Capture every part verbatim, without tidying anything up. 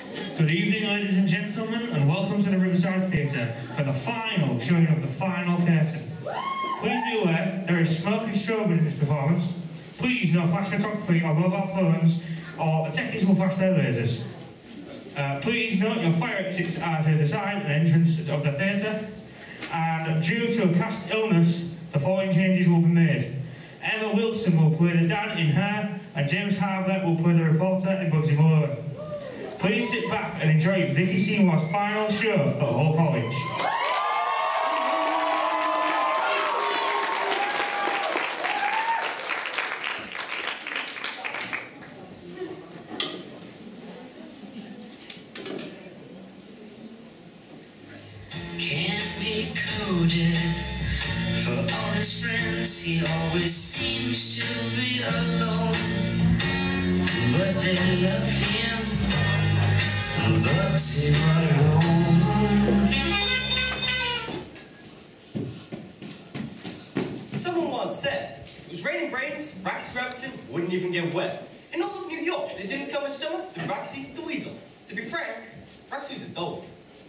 Good evening, ladies and gentlemen, and welcome to the Riverside Theatre for the final showing of The Final Curtain. Please be aware there is smoke and strobing in this performance. Please no flash photography or mobile phones, or the techies will flash their lasers. Uh, please note your fire exits are to the side and entrance of the theatre, and due to a cast illness, the following changes will be made. Emma Wilson will play the dad in Her, and James Harber will play the reporter in Bugsy Malone. Please sit back and enjoy Vicky Seymour's final show at Hull College. Candy coated for all his friends, he always seems to be alone, but they love him, Bugsy Malone. Someone once said, if it was raining brains, Roxy Robinson wouldn't even get wet. In all of New York, they didn't come much dumber than Roxy the Weasel. To be frank, Roxy's a dope.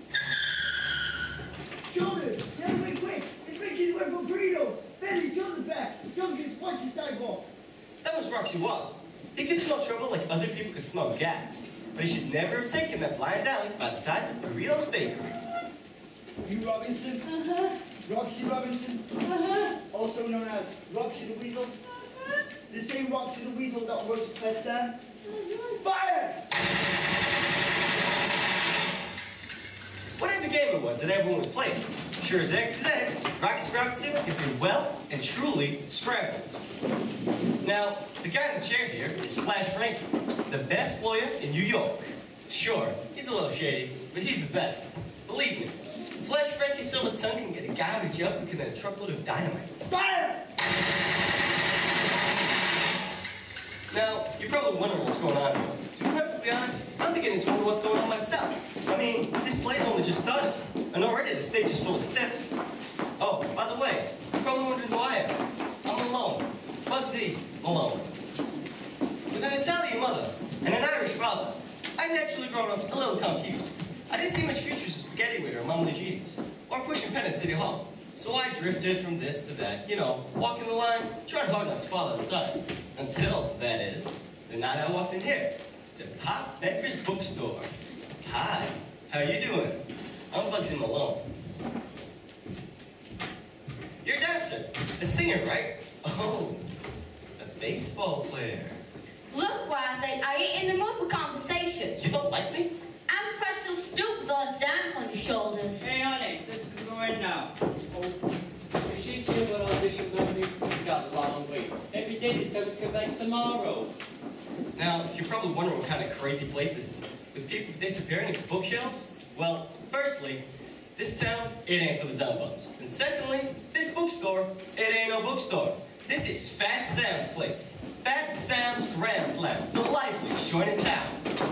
Shoulders, the other way quick! It's Ricky's went for burritos! Benny, shoulders back! Duncan's punch the sidewalk! That was Roxy was. He could smell trouble like other people could smell gas. But he should never have taken that blind alley by the side of Burritos Bakery. You Robinson? Uh-huh. Roxy Robinson? Uh-huh. Also known as Roxy the Weasel? Uh-huh. The same Roxy the Weasel that works at Pet Sam? Fire! Whatever game it was that everyone was playing, sure as X is X, Roxy Robinson had been well and truly scrambled. Now, the guy in the chair here is Flash Frankie, the best lawyer in New York. Sure, he's a little shady, but he's the best. Believe me, Flash Frankie Silver Tongue can get a guy out of jail quicker than a truckload of dynamite. Fire! Now, you're probably wondering what's going on here. To be perfectly honest, I'm beginning to wonder what's going on myself. I mean, this play's only just started, and already the stage is full of stiffs. Oh, by the way, you're probably wondering who I am. I'm Malone, Bugsy Malone. With an Italian mother and an Irish father, I'd naturally grown up a little confused. I didn't see much future as a spaghetti waiter at Mama Legee's, or pushing pen at City Hall. So I drifted from this to that, you know, walking the line, tried hard not to fall outside. Until, that is, the night I walked in here, to Pop Becker's bookstore. Hi, how you doing? I'm Bugsy Malone. You're a dancer, a singer, right? Oh, a baseball player. Look, Wise, are you in the mood for conversation? You don't like me? I'm supposed to stoop with a damp on your shoulders. Hey, honey, this is going now. Oh, if she's here with audition, Bugsy, we got a long wait. Every day they tell me to come back tomorrow. Now, you're probably wondering what kind of crazy place this is, with people disappearing into bookshelves. Well, firstly, this town, it ain't for the dumb bums. And secondly, this bookstore, it ain't no bookstore. This is Fat Sam's place. Fat Sam's Grand Slam, the liveliest joint in town.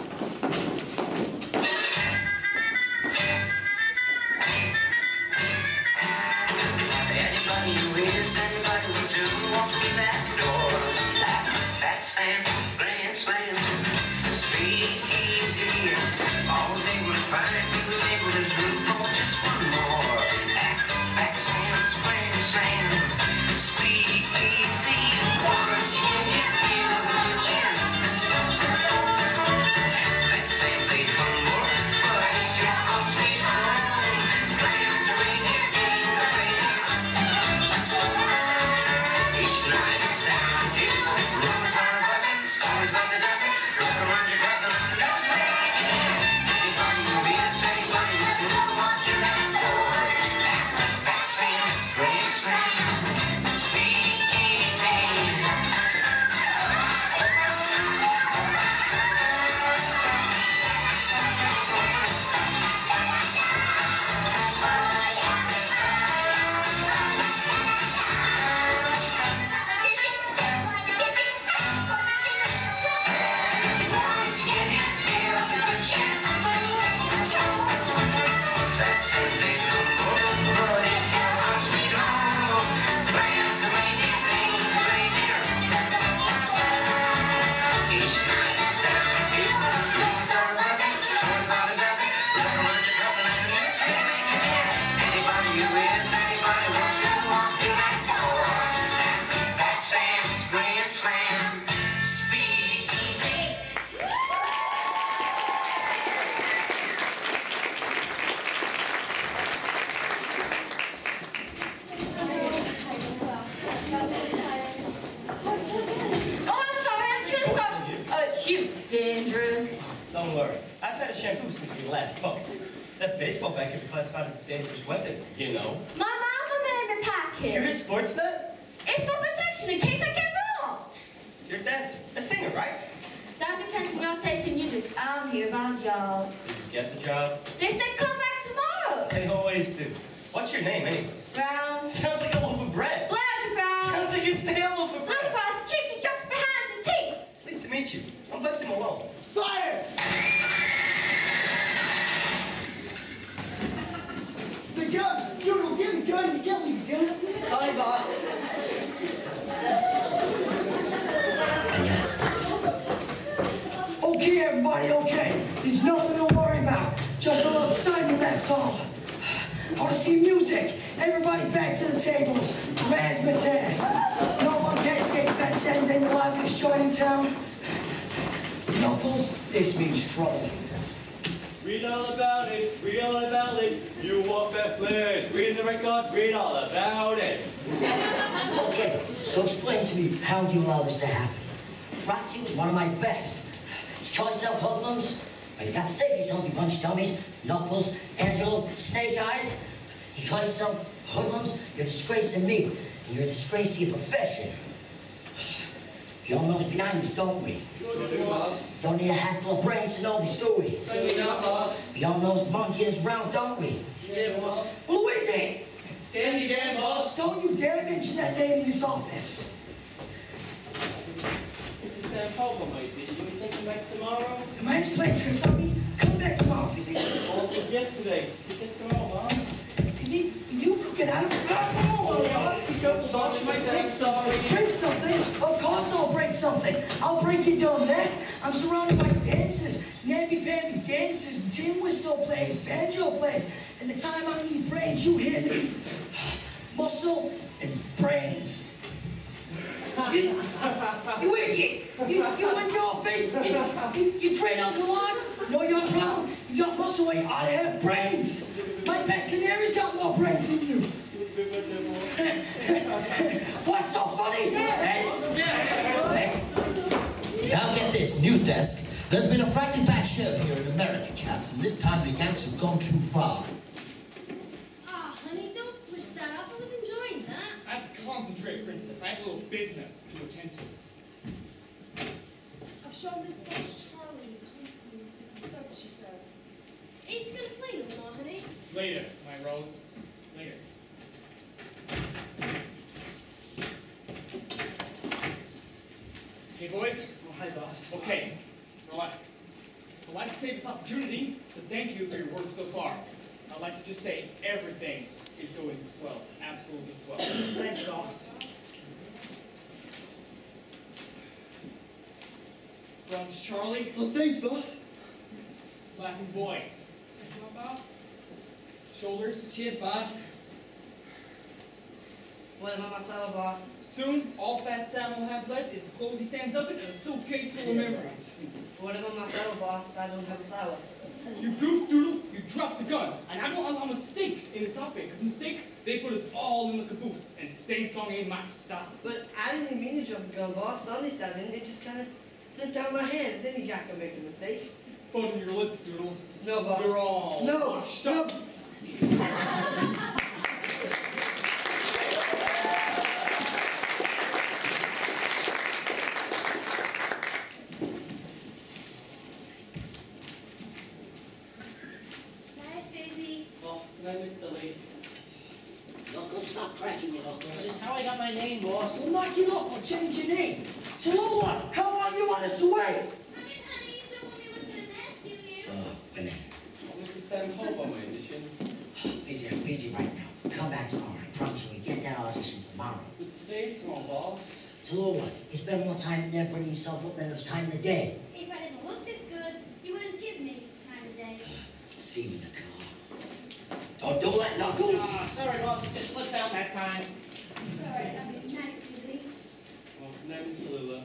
Anybody who is, anybody who soon walk through that door. That's Fat Sam's Grand Slam. Speak easy. Always able to find it, we were able to room for just one more. Fat Sam's Grand Slam. Speak easy. Once you get feel the gym. Fat Sam plays one more, but it's your home sweet home. Plans are raining, games are raining. Each night it's down to run for a bus and Don't worry. I've had a shampoo since we last spoke. That baseball bat could be classified as a dangerous weapon, you know. My mama made me pack You're a it. sports nut? It's for protection in case I get robbed. You're a dancer. A singer, right? That depends on your taste in music. I'm here on a job. Did you get the job? They said come back tomorrow. They always do. What's your name, anyway? Brown. Sounds like a loaf of bread. Blazer Brown. Sounds like a stale loaf of Look bread. across the cheek to jokes behind the teeth. Pleased to meet you. I'm Bugsy Malone. Fire! The gun! You don't give the gun, you can't leave the gun. Sorry, Bob. Okay, everybody, okay. There's nothing to worry about. Just a little excitement, that's all. I want to see music. Everybody back to the tables. Razzmatazz. No one can say that sends any liveliest joint in town. Knuckles, this means trouble. Read all about it, read all about it. You walk that flares, read the record, read all about it. Okay, so explain to me, how do you allow this to happen? Roxy was one of my best. You call yourself hoodlums? But you got to save yourself, you bunch of dummies. Knuckles, Angelo, Snake Eyes. You call yourself hoodlums? You're a disgrace to me. And you're a disgrace to your profession. You all know what's behind this, don't we? Don't need a handful of brains to know the story. We all know this monkey is round, don't we? Yeah, boss. Who is it? Danny Dan, boss. Don't you dare mention that name in this office. This is Sam Pope, mate. Did you say come back tomorrow? The man's playing tricks on me. Come back tomorrow, Fizzy. Oh, yesterday. You said tomorrow, boss. Fizzy, you get out of here. Break something? Of course I'll break something. I'll break your dumb neck. I'm surrounded by dancers, namby-pamby dancers, tin whistle players, banjo players. And the time I need brains, you hear me? Muscle and brains. You, you idiot! You, you in your face, you, you, you great Uncle Lon? Know your problem? You got muscle where you ought to have brains. My pet canary's got more brains than you. What's so funny? Hey? Hey. Now get this, news desk. There's been a frightening bad show here in America, chaps, and this time the Yanks have gone too far. Ah, honey, don't switch that up. I was enjoying that. I have to concentrate, Princess. I have a little business to attend to. I've shown this sketch Charlie to consult, she says. Ain't you gonna play no more, honey? Later, my Rose. Later. Hey, boys. Oh, hi, boss. Okay, relax. I'd like to take this opportunity to thank you for your work so far. I'd like to just say everything is going swell. Absolutely swell. Thanks, boss. Bronze Charlie, Well, thanks, boss. laughing boy. Come on, boss. Shoulders. Cheers, boss. What about my fellow boss? Soon, all Fat Sam will have left is the clothes he stands up in and a suitcase full of memories. What about my fellow boss if I don't have a flower? You goof doodle, you drop the gun. And I don't allow mistakes in this outfit, because mistakes, they put us all in the caboose. And sing-song ain't my style. But I didn't mean to drop the gun, boss. Honest, I didn't. It just kind of slipped out of my hands. Any guy can make a mistake. Put in your lip, doodle. No, boss. You're all No, washed no. up. Oh, can I miss the lady? Knuckles, stop cracking your knuckles. That's how I got my name, boss. We'll knock you off or change your name. So, Lola, how long you want us to wait? I mean, honey, you don't want me looking at rescue you. Oh, wait a minute. Oh, Mister Sam Pope on my edition. Busy, I'm busy right now. Come back tomorrow. I promise you, we get that audition tomorrow. But today's tomorrow, boss. So, Lola, you spend more time in there bringing yourself up than there's time in the day. If I didn't look this good, you wouldn't give me the time of day. See you in the car. Don't do that, Knuckles. Ah, sorry, boss. It just slipped out that time. Sorry, I've been kind of busy. Well, can I miss Lula?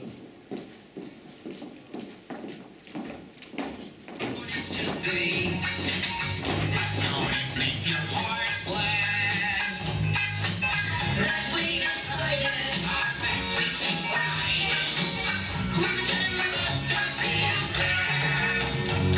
Today, now it make your heart glad that we decided our factory to ride. Who can must have been there?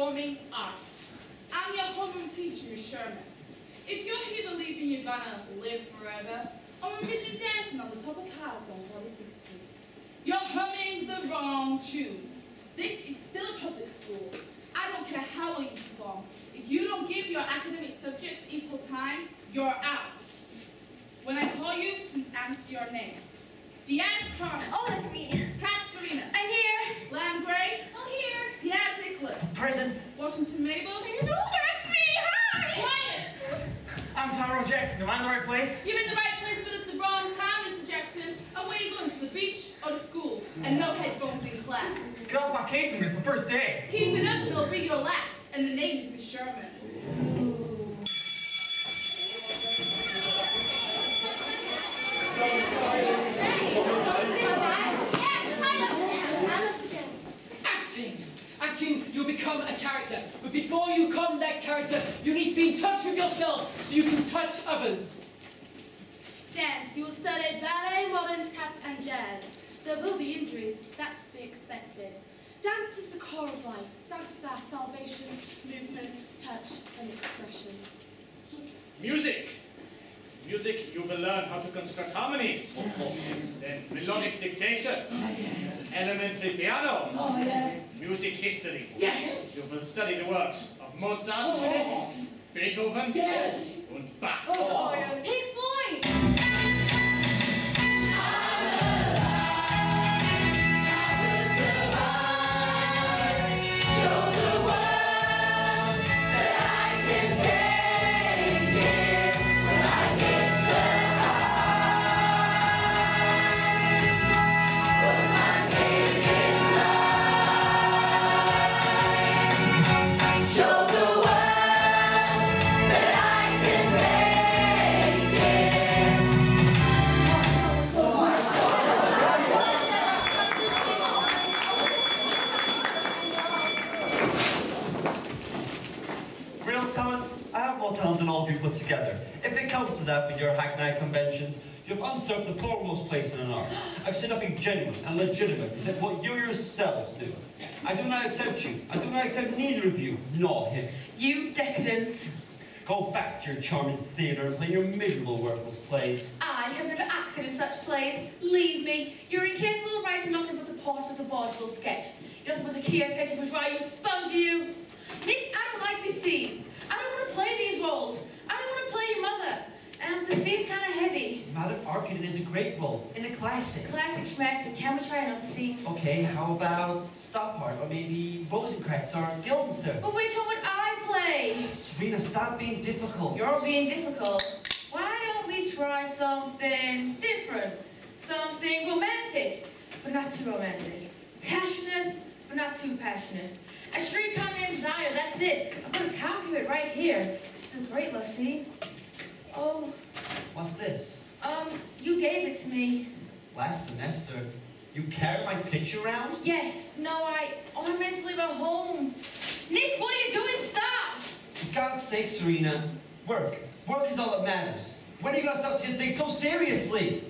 performing arts. I'm your homeroom teacher, Miss Sherman. If you're here believing you're gonna live forever, or envision dancing on the top of cars on forty-sixth Street, you're humming the wrong tune. This is still a public school. I don't care how well you perform. If you don't give your academic subjects equal time, you're out. When I call you, please answer your name. Diaz Carmen. Oh, that's me. Kat Serena. I'm here. Lamb Grace. I'm here. Diaz Nicholas. Present. Washington Mabel. No, that's me. Hi. Quiet. I'm Tyrone Jackson. Am I in the right place? You're in the right place, but at the wrong time, Mister Jackson. And where are you going, to the beach or to school? And no headphones in class. Get off my case from me. It's my first day. Keep it up, they'll be your last. And the name is Miss Sherman. Acting! Acting, you become a character. But before you become that character, you need to be in touch with yourself so you can touch others. Dance. You will study ballet, modern, tap, and jazz. There will be injuries. That's to be expected. Dance is the core of life. Dance is our salvation, movement, touch, and expression. Music. Music, you will learn how to construct harmonies. Then melodic dictation. Elementary piano. Oh, yeah. Music history. Yes. You will study the works of Mozart. Oh, yes. Beethoven. Yes. And Bach. Oh, yeah. Pink Floyd. Talent than all of you put together. If it comes to that with your hackneyed conventions, you've usurped the foremost place in an art. I've seen nothing genuine and legitimate except what you yourselves do. I do not accept you. I do not accept neither of you, nor him. You decadents. Go back to your charming theatre and play your miserable, worthless plays. I have never acted in such plays. Leave me. You're incapable of writing nothing but a portrait or vaudeville sketch. You're nothing but a key petty bourgeois, you sponge, you. Nick, I don't like this scene. I don't want to play these roles. I don't want to play your mother. And the scene's kind of heavy. Madame Arkadin is a great role, in a classic. Classic schmassic. Can we try another scene? Okay, how about Stoppard, or maybe Rosencrantz, or Guildenstern? But which one would I play? Serena, stop being difficult. You're being difficult. Why don't we try something different? Something romantic, but not too romantic. Passionate, but not too passionate. A streetcar named Desire, that's it. I'm going to copy it right here. This is a great love scene. Oh. What's this? Um, you gave it to me. Last semester, you carried my picture around? Yes. No, I, oh, I meant to leave at home. Nick, what are you doing? Stop! For God's sake, Serena, work. Work is all that matters. When are you going to stop taking things so seriously?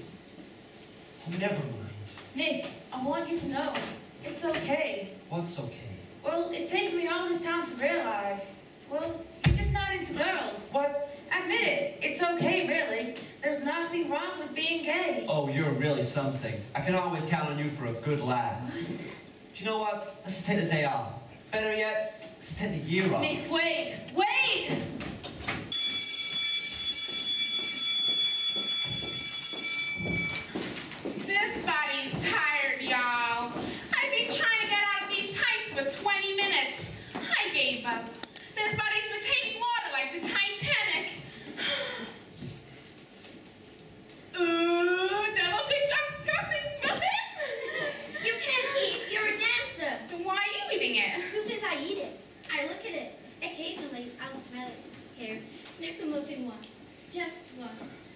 Oh, never mind. Nick, I want you to know, it's okay. What's okay? Well, it's taken me all this time to realize, well, you're just not into girls. What? Admit it. It's okay, really. There's nothing wrong with being gay. Oh, you're really something. I can always count on you for a good laugh. What? Do you know what? Let's just take the day off. Better yet, let's take the year off. Nick, wait! Wait! This body's tired, y'all. I've been trying to get out of these tights for twenty minutes. I gave up. This body's retaining water like the Titanic. Ooh, double tick muffin muffin. You can't eat. You're a dancer. Then why are you eating it? Who says I eat it? I look at it. Occasionally, I'll smell it. Here, sniff the muffin once. Just once.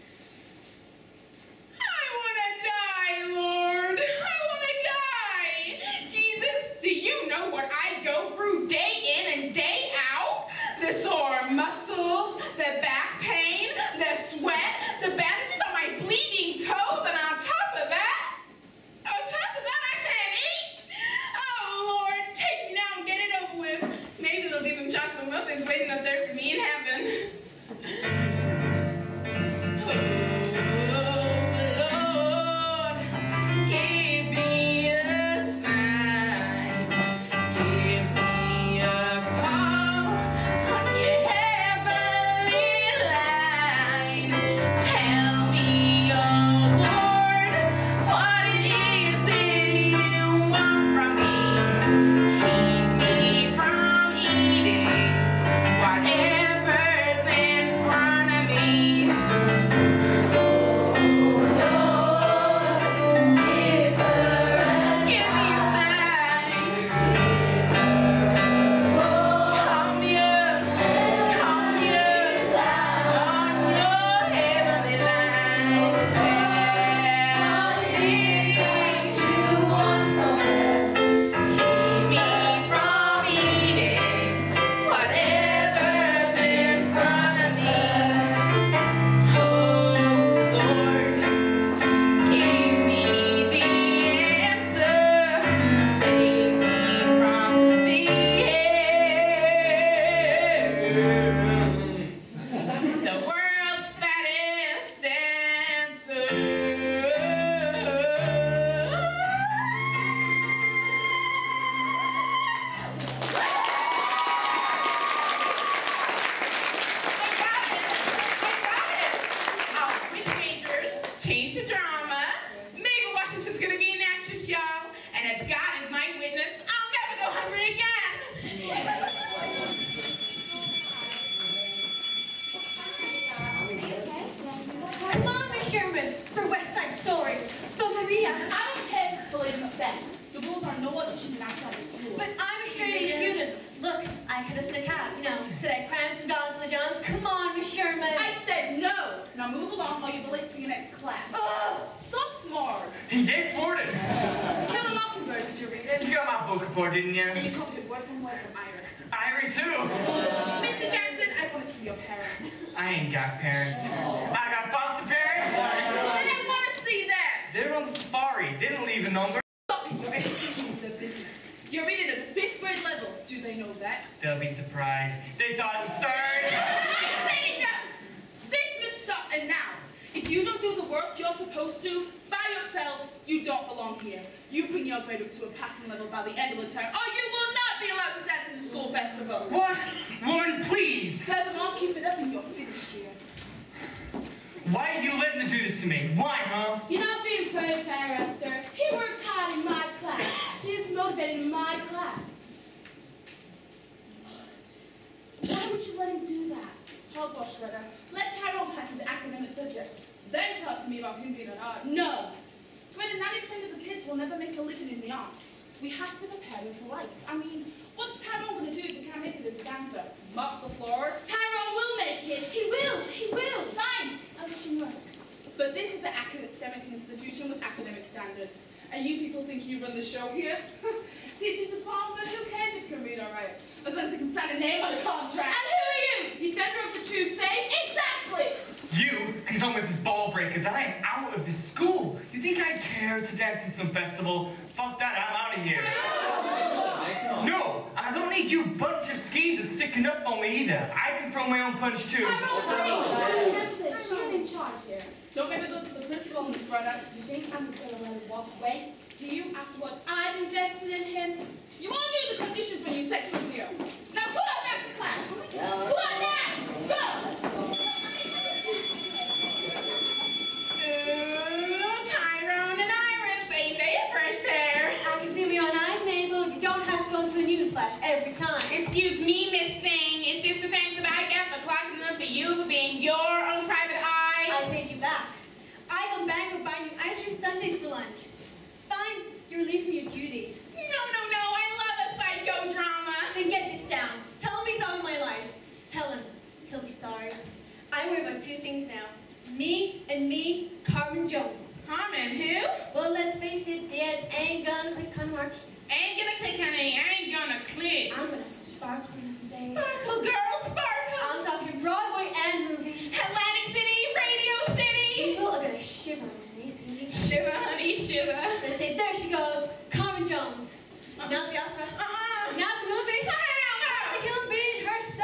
I wanna die, Lord. I wanna die. Jesus, do you know what I go through day in and day out? The sore muscles, the back pain, the sweat, the bandages on my bleeding toes, and on top of that, on top of that, I can't eat. Oh, Lord, take me now and get it over with. Maybe it'll chocolate muffins waiting up there for me in heaven. Sparkle, girl, sparkle! I'm talking Broadway and movies. Atlantic City, Radio City! People are gonna shiver when they see me. Shiver, honey, shiver. They say, there she goes, Carmen Jones. Uh, not the opera. Uh-uh. Not the movie. Hell no. The human being herself.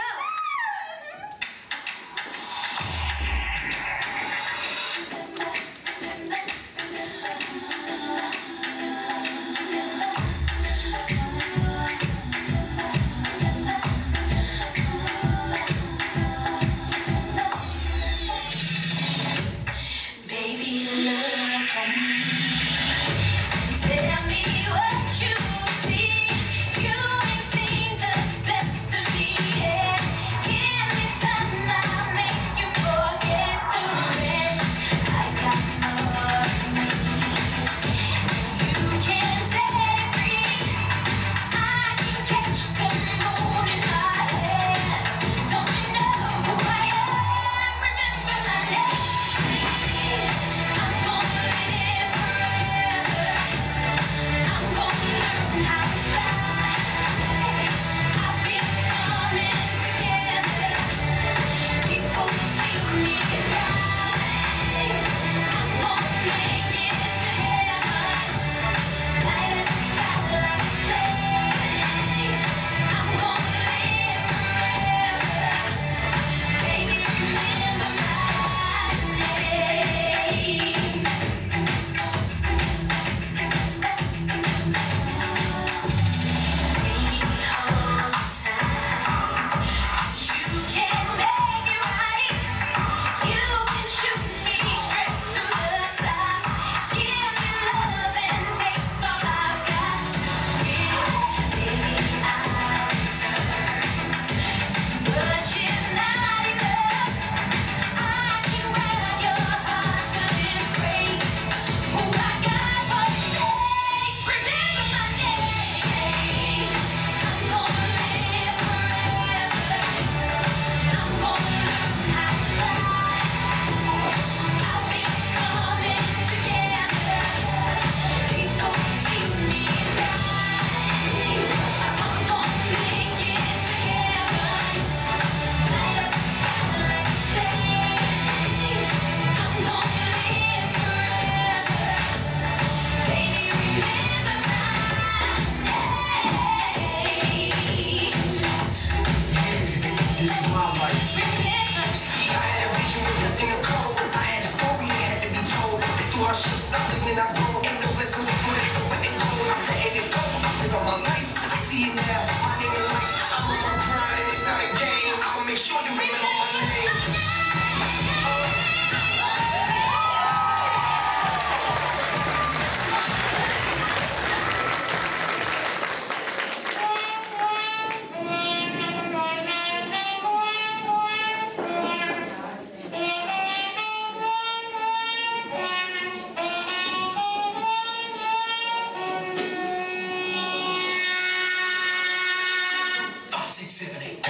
destiny.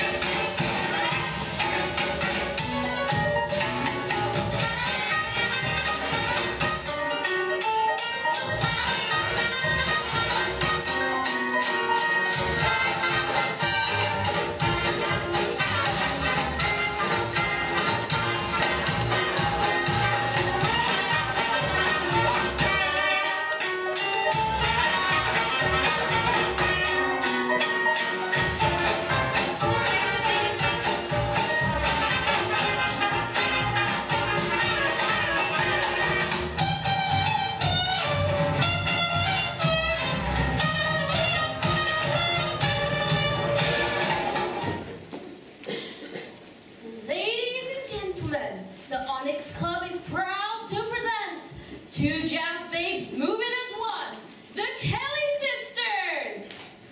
Ladies and gentlemen, the Onyx Club is proud to present two jazz babes moving as one, the Kelly Sisters.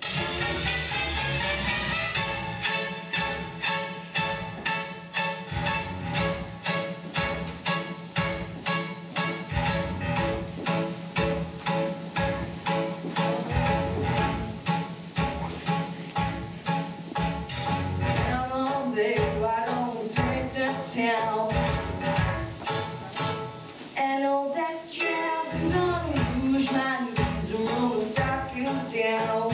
Come on, baby, why don't we paint this town? And all that jazz is on rouge, my knees are on the stockings down.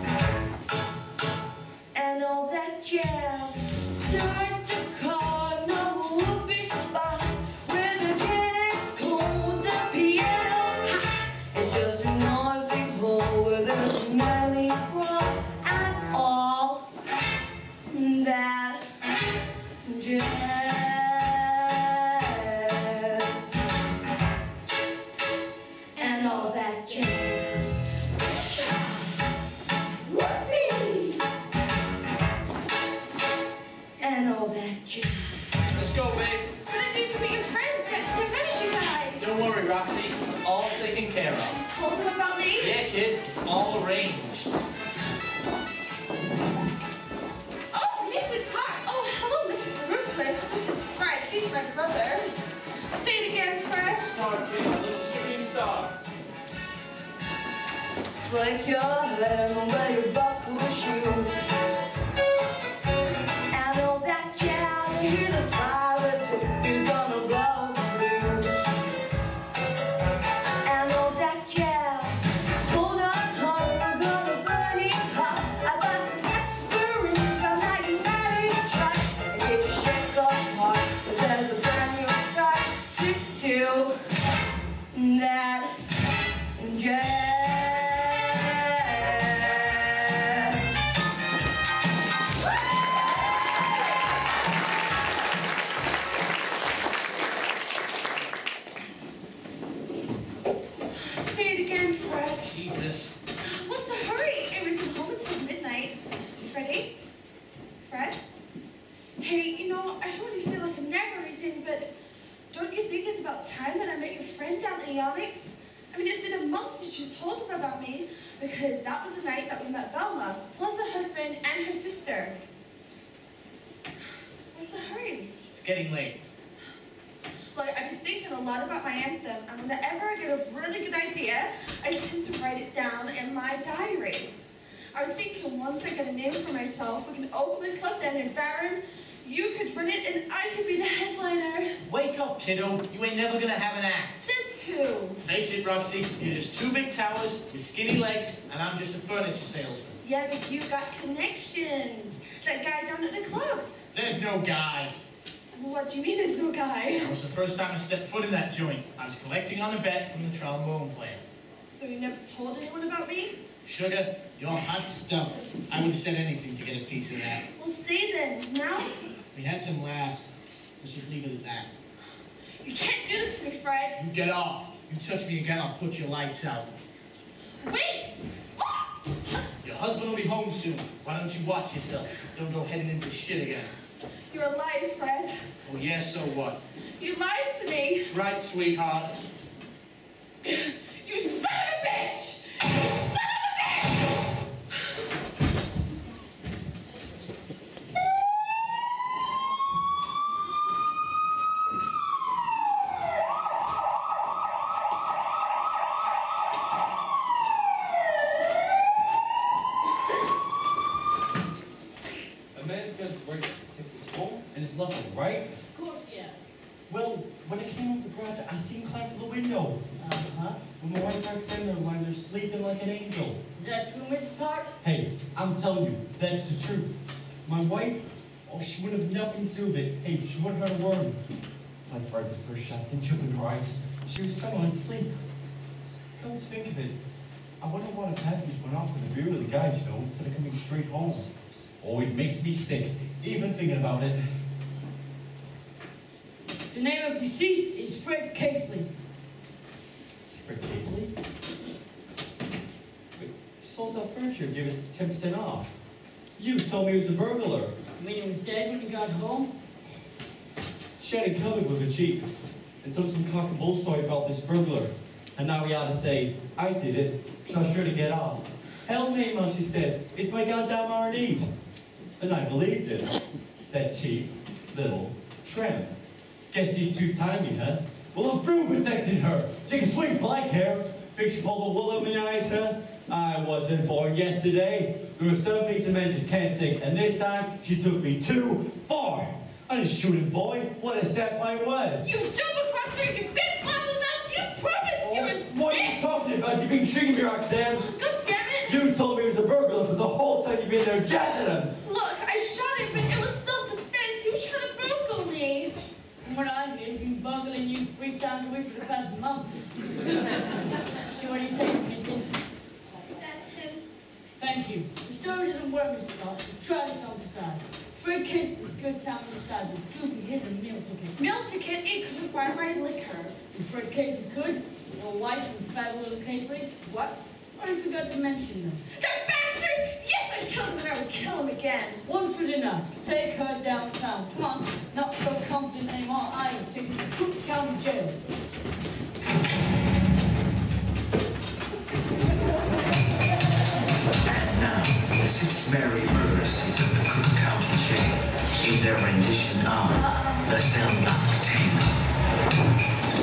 And all that jazz, start to call number whoopee spot where the jazz cold, the piano's hot. It's just a noisy hole where there's nothing wrong at all. That jazz. And all that jazz. Whoopee! And all that jazz. Let's go, babe. What did you do to meet your friends? Get your finish, you guys. Don't worry, Roxy. It's all taken care of. Told them about me? Yeah, kid. It's all arranged. Oh, Missus Hart. Oh, hello, Missus Bruceless. This is Fred. He's my brother. Say it again, Fred. Star, kid. A little shooting star. Slick your hair and wear your buckle shoes. And all that jazz, you hear the fire tip is gonna blow the blues. And all that jazz, hold on, honey, we're gonna burn it hot. I got some aspirin from that United Trust. And get your shake off heart, 'cause there's a brand new start to that jazz. Say it again, Fred. Jesus. What's the hurry? It was home until midnight. Freddie? Fred? Hey, you know, I don't really feel like I'm never anything, but don't you think it's about time that I met your friend down in Onyx? I mean, it's been a month since you told him about me, because that was the night that we met Velma, plus her husband and her sister. What's the hurry? It's getting late. Well, I've been thinking a lot about my anthem, and whenever I get a really good idea, I tend to write it down in my diary. I was thinking once I get a name for myself, we can open a club down in Barron, you could run it, and I could be the headliner. Wake up, kiddo. You ain't never gonna have an act. Says who? Face it, Roxy. You're just two big towers with skinny legs, and I'm just a furniture salesman. Yeah, but you got connections. That guy down at the club. There's no guy. What do you mean there's no guy? That was the first time I stepped foot in that joint. I was collecting on a bet from the trombone player. So you never told anyone about me? Sugar, you're hot stuff. I would have said anything to get a piece of that. Well, stay then. Now? We had some laughs. Let's just leave it at that. You can't do this to me, Fred. You get off. You touch me again, I'll put your lights out. Wait! Your husband will be home soon. Why don't you watch yourself? Don't go heading into shit again. You're a liar, Fred. Oh, yeah, so what? You lied to me. That's right, sweetheart. You son of a bitch! You son of a bitch! man's got his right to protect his home and his loved one, right? Of course he has. Well, when I came off the garage, I seen him climb through the window. Uh-huh. When my wife walks in there, lying there sleeping like an angel. Is that true, Missus Hart? Hey, I'm telling you, that's the truth. My wife, oh, she wouldn't have nothing to do with it. Hey, she wouldn't hurt a word. It's like right the first shot, didn't you open her eyes? She was someone asleep. Come to think of it, I wouldn't want a package went off with the beer of the guys, you know, instead of coming straight home. Oh, it makes me sick, even thinking about it. The name of deceased is Fred Casely. Fred Casely? Wait, she sold some furniture, gave us ten percent off. You told me he was a burglar. You mean he was dead when he got home? She had it covered with a cheek and told some cock and bull story about this burglar. And now we ought to say, I did it, so I'm sure to get off. Help me, Mom, she says. It's my goddamn R and D. And I believed it. That cheap little tramp. Guess she too timey, huh? Well, a fruit protected her. She can swing for I care. Think she pulled the wool over my eyes, huh? I wasn't born yesterday. There were some things a man just can't take, and this time she took me too far. I didn't shoot him, boy. What a sap I was. You double-crosser, you big bottle mouth! You promised Oh, you were what are you talking about? You've been treating me, Roxanne. God damn it! You told me he was a burglar, but the whole time you've been there jazzing him. Look, I shot him, but it was self-defense. He was trying to burgle me. From what I hear, he's been bungling you three times a week for the past month. So what do you say, missus? That's him. Thank you. The story doesn't work, Missus Hart. Try this on the side. Fred Casely, good time on the side. With Goofy, here's a meal ticket. Meal ticket? It couldn't buy my liquor. If Fred Casely could, your wife and fat little Casleys. What? I forgot to mention them. That bastard! Yes, I killed him and I would kill him again. Once was enough. Take her downtown. Come on. Not so confident anymore. I am taking you to Cook County Jail. And now, the six merry verses of the Cook County Jail in their rendition of the Cell Block Tales.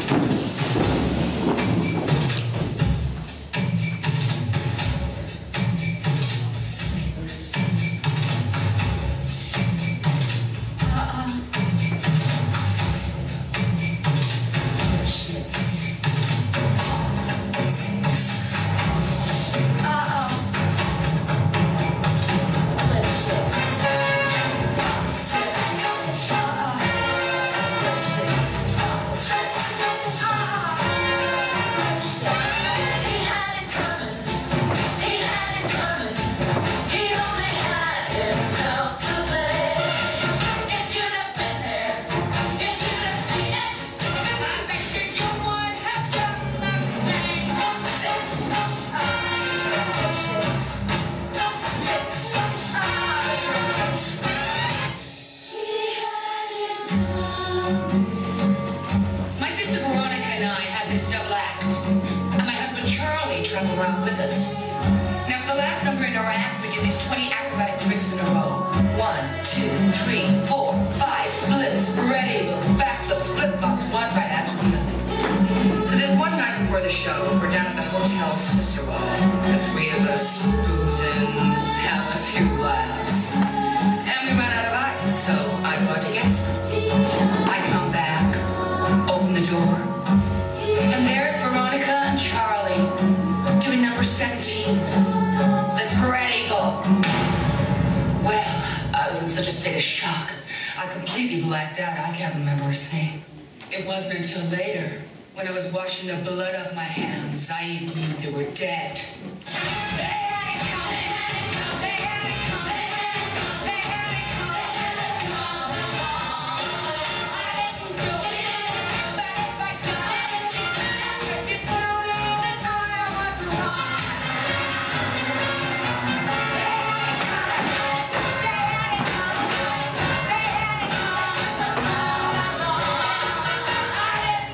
It wasn't until later, when I was washing the blood off my hands, I even knew they were dead.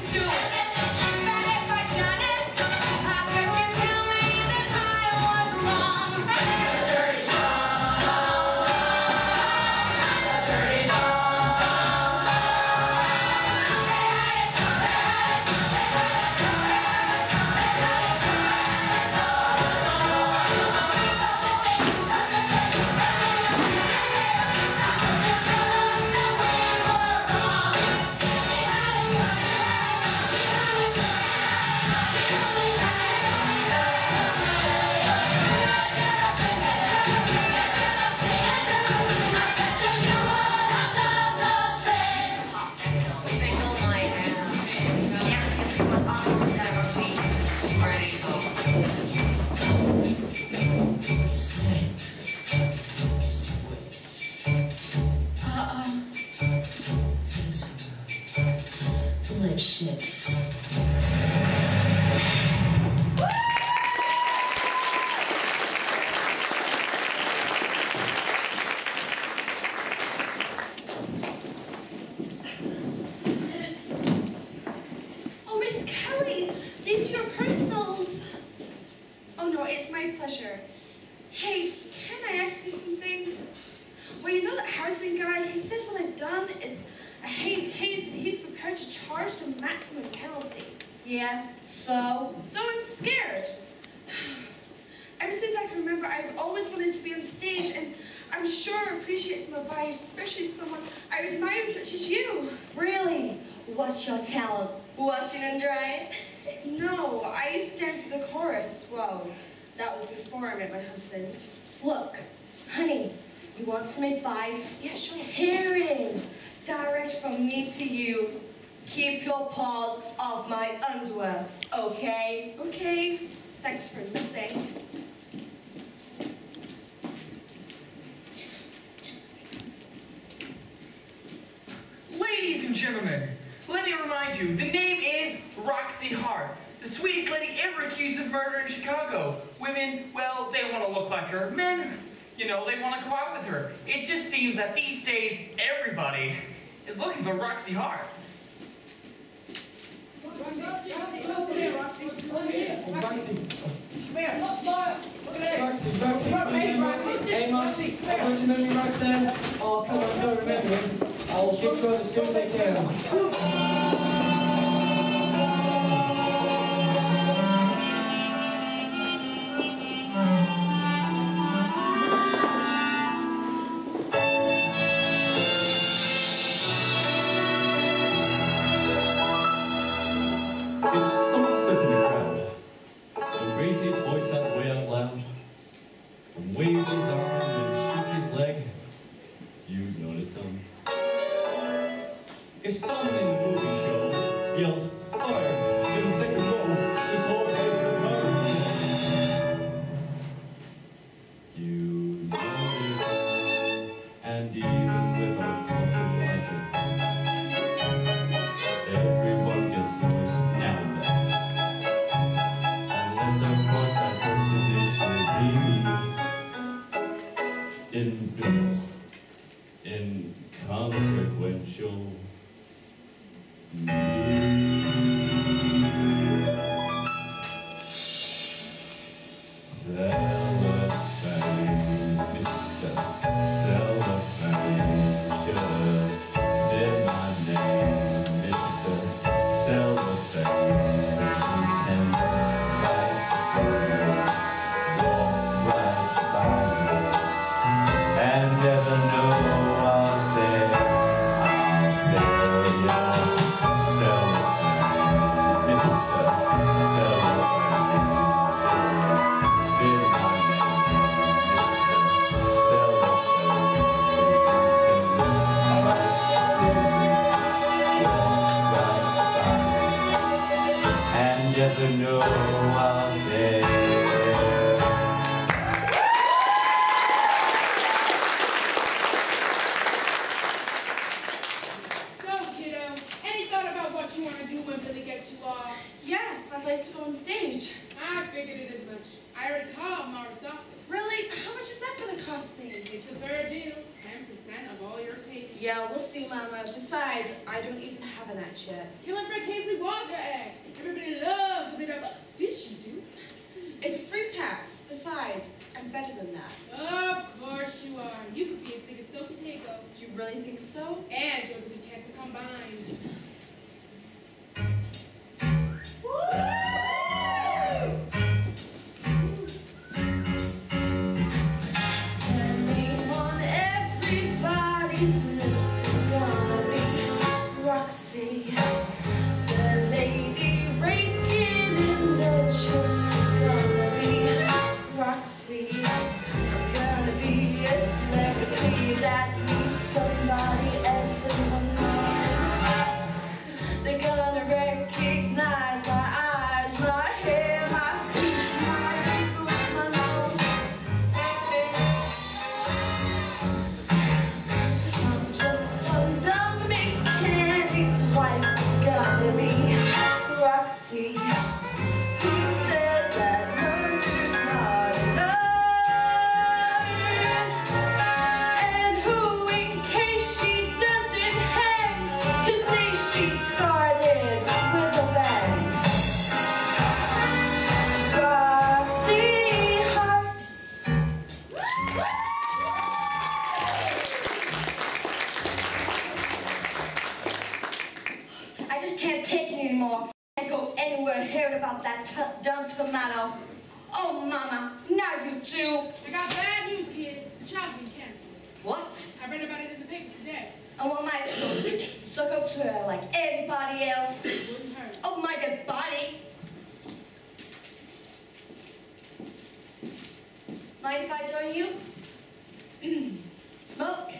Tell me that I was wrong. Schmitz. Oh, Miss Kelly, these are your personals. Oh no, it's my pleasure. Hey, can I ask you something? Well, you know that Harrison guy, he said what I've done is a hate case and he's prepared to charge the maximum penalty. Yeah, so? So I'm scared. Ever since I can remember, I've always wanted to be on stage, and I'm sure I appreciate some advice, especially someone I admire as much as you. Really? What's your talent? Washing and drying? No, I used to dance in the chorus. Well, that was before I met my husband. Look, honey, you want some advice? Yeah, sure. Here it is, direct from me to you. Keep your paws off my underwear, okay? Okay, thanks for nothing. Ladies and gentlemen, let me remind you, the name is Roxy Hart, the sweetest lady ever accused of murder in Chicago. Women, well, they want to look like her. Men, you know, they want to go out with her. It just seems that these days, everybody is looking for Roxy Hart. Roxy, Roxy, Roxy, Roxy, come here. Smile. Look at this. Roxy, Roxy, hey, Roxy. Hey, Roxy. Don't you remember me, Roxanne? Oh, come on, don't remember me. I'll get you as soon as I can. If someone stood in the crowd and raised his voice that way out loud, and waved his arm and shook his leg, you'd notice him. If someone in the movie show yelled, "Fire!" in the second row, this whole place would run. You'd notice him, and even without looking like it, everyone gets noticed now and then. Unless, of course, that person is should be invisible, inconsequential. Cellophane, Mister Cellophane, should have been my name, Mister Cellophane. You can write through, walk right by me, and never know I'll say, I'll tell ya. Cellophane, Mister Cellophane, been my name, Mister Cellophane. And never know I'll stay. So, kiddo, any thought about what you want to do when Billy gets you off? Yeah, I'd like to go on stage. I figured it as much. I already called Morris' office. Really? How much is that going to cost me? It's a fair deal. ten percent of all your taping. Yeah, we'll see, Mama. Besides, I don't even have an act yet. Killing Fred Casely was your act. Everybody loves a bit of... Did she do? It's a free act. Besides, I'm better than that. Of course you are. You could be as big as Sophie Taco. You really think so? And Josephine Cancer combined. Name on everybody's lips is gonna be Roxy. The lady raking in the chips is gonna be Roxy. I'm gonna be a celebrity that needs somebody everyone knows. They're gonna recognize my eyes, my hair, my teeth, my wrinkles, my nose. I'm just some dumb mechanics, white the matter? Oh, Mama, now you do. I got bad news, kid. The child's been canceled. What? I read about it in the paper today. And what am I supposed to do? Suck up to her like everybody else? Wouldn't hurt. Oh, my dead body. Mind if I join you? Smoke.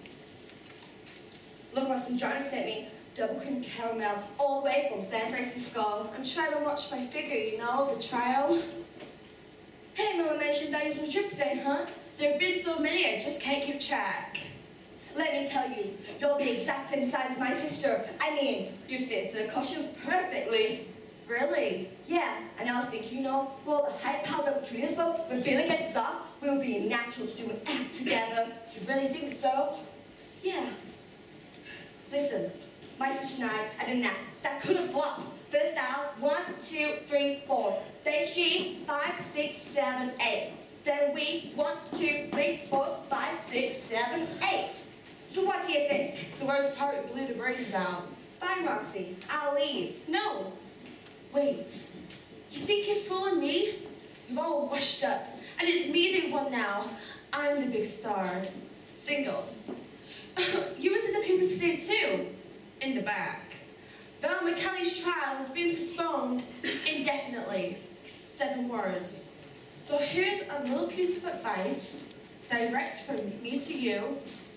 Look what some Johnny sent me. Double cream caramel all the way from San Francisco. I'm trying to watch my figure, you know, the trial. Hey, Mama mentioned that you was on trip today, huh? There have been so many, I just can't keep track. Let me tell you, you're the exact same size as my sister. I mean, you fit into the costumes perfectly. Really? Yeah, and I was thinking, you know, well, the height piled up between us both, when Billy gets off, we'll be natural to do an act together. You really think so? Yeah. Listen, my sister and I, I did an act that couldn't flop. First out, one, two, three, four. Then she, five, six, seven, eight. Then we, one, two, three, four, five, six, seven, eight. So what do you think? So where's the part we blew the brains out? Fine, Roxy, I'll leave. No. Wait. You think you're fooling me? You've all washed up. And it's me they want now. I'm the big star. Single. You was in the paper today too. In the back. Val McKelly's trial has been postponed indefinitely. Seven words. So here's a little piece of advice, direct from me to you.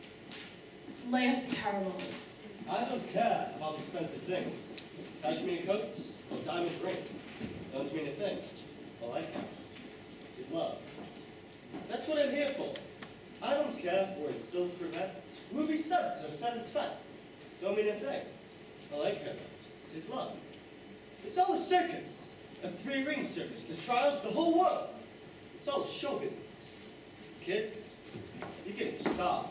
Lay off the caramels. I don't care about expensive things. Cashmere coats or diamond rings don't mean a thing. All I care is love. That's what I'm here for. I don't care if we're in silk cravats, ruby studs, or satin spats. Don't mean a thing. All I care about is love. It's all a circus, a three-ring circus, the trials, the whole world. It's all show business. Kids, you're getting stars.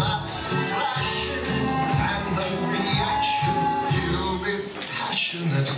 Passionate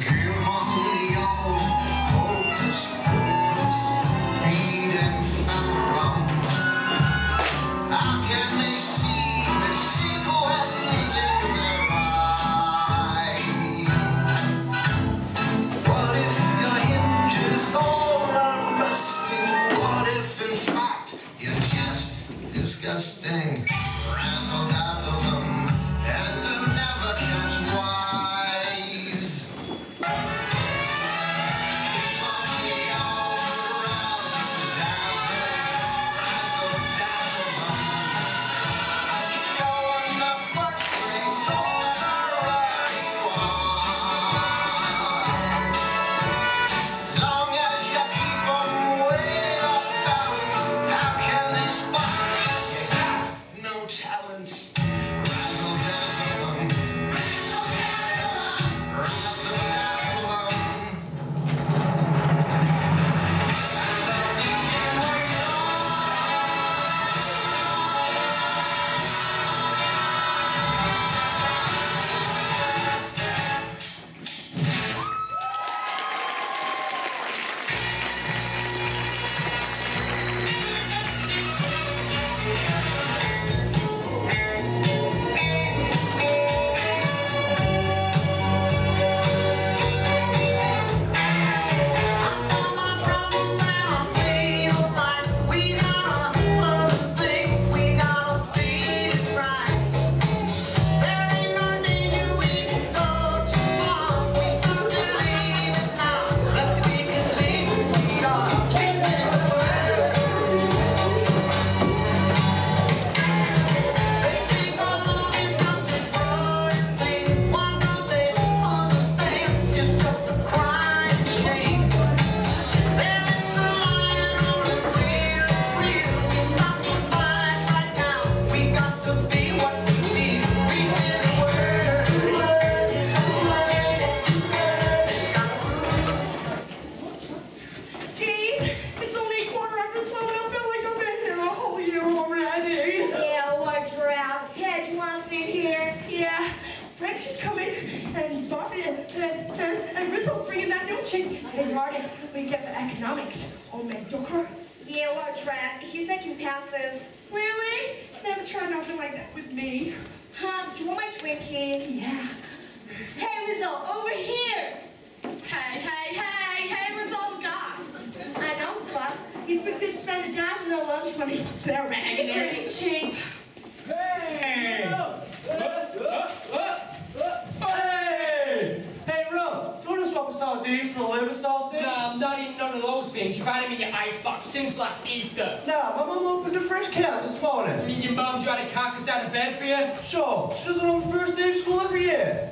bringing that new chick. Hey, Marty, we get the economics. Oh, mediocre. Yeah, what, Trap? He's making passes. Really? Never tried nothing like that with me. Huh? Do you want my Twinkie? Yeah. Hey, Rizzo, over here. Hey, hey, hey, hey, Rizzo, guys. I know, Slut. You think they'd spend a dime on their lunch money? They're ragging it. Pretty cheap. Hey! Uh, uh, uh, uh, hey! Hey, Rum, do you want to swap a sardine for a liver sausage? No, I'm not eating none of those things. You've had them in your icebox since last Easter. Nah, my mum opened a fresh can this morning. You mean your mum tried to carcass out of bed for you? Sure, she does it on the first day of school every year.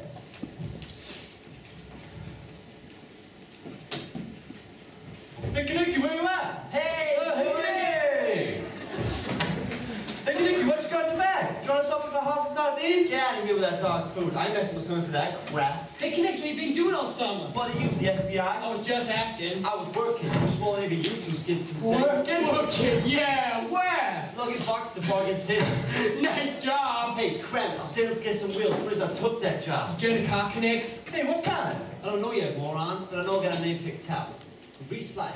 Nicky Nicky, where you at? Hey! Uh, hey, hey! Nicky Nicky, what you got in the bag? Do you want to swap for half a sardine? Get out of here with that dog food. I ain't messing with something for that crap. Hey, Connect, what you been doing all summer? What are you, the F B I? I was just asking. I was working. Just more than any of you two skids can say. Working? Working, yeah, where? Look at Box the Bargain City. Nice job. Hey, crap, I'm setting up to get some wheels. Where's I took that job? Get a car, Connects? Hey, what kind? I don't know yet, moron, but I know I got a name picked out. Reslide.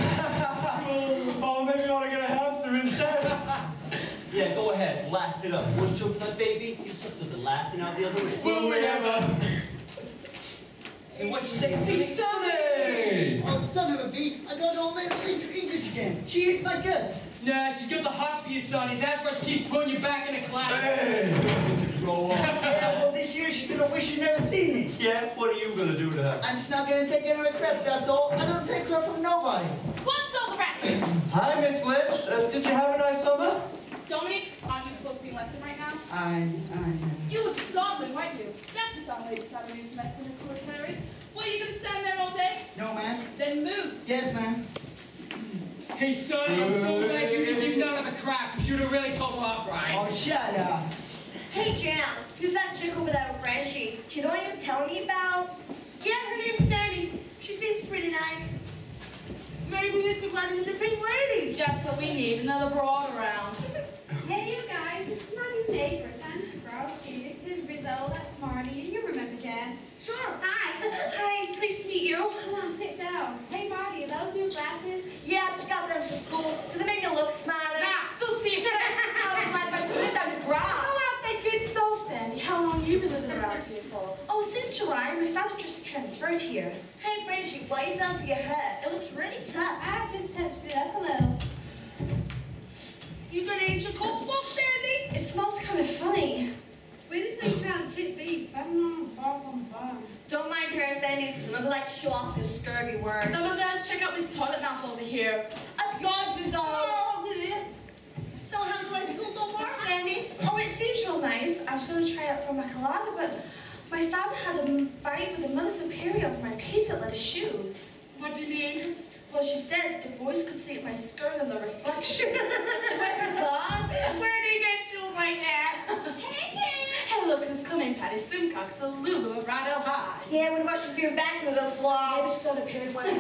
Oh, maybe I ought to get a hamster instead. Yeah, go ahead, laugh it up. You want to choke that baby? You suck something laughing out the other end. Will we ever? Hey, what'd you say, Hey, Sonny! Oh, son of a bee, I got all my English again. She eats my guts. Nah, she's got the hots for you, Sonny. That's why she keeps putting you back in the class. Hey! Grow up. Yeah, well, this year she's gonna wish she'd never seen me. Yeah, what are you gonna do to her? I'm just not gonna take any crap, that's all. I don't take crap from nobody. What's all the racket? Hi, Miss Lynch. Uh, did you have a nice summer? Dominic, aren't you supposed to be in lesson right now? I, I... You look startling, weren't you? That's a fun way to start a new semester, Miss Solitary. What, are you going to stand there all day? No, ma'am. Then move. Yes, ma'am. Hey, son, I'm so glad you didn't give none of a crap. You should have really told her off, right? Oh, shut up. Hey, Jan, who's that chick over there with Frenchie? She don't even tell me about? Yeah, her name's Sandy. She seems pretty nice. Maybe we could let in the pink lady. Just what we need, another broad around. Hey, you guys, this is my new neighbor, Santa Frosty. This is Rizzo, that's Marty. You remember Jan? Sure. Hi. Hi, pleased to meet you. Come on, sit down. Hey, Marty, are those new glasses? Yeah, I just got them from school. Do they make you look smarter? Nah, still see your face. Sounds like I put them to grab. Oh, I'll take good soul, Sandy. How long you been living around here for? Oh, since July. My father just transferred here. Hey, Frenchie, why are you down to your hair? It looks really tough. I just touched it up a little. You gonna eat your cold smoke, Sandy? It smells kind of funny. Wait until you try the chip beef. Don't mind her, Sandy. Some of like to show off their scurvy words. Some of us check out this toilet mouth over here. Up yours is all. Oh, yeah. So how'd you like school so far, Sandy? Oh, it seems real nice. I was gonna try out for my colada, but my father had a fight with the Mother Superior over my pizza leather shoes. What do you mean? Well, she said the boys could see my skirt in the reflection. What's God? Where do you get shoes like that? Hey, kids! Hey, look who's coming, Patty Simcox, the Lulu of Rydell High. Yeah, what about you being back with us, Law? Maybe she's got a pair of one.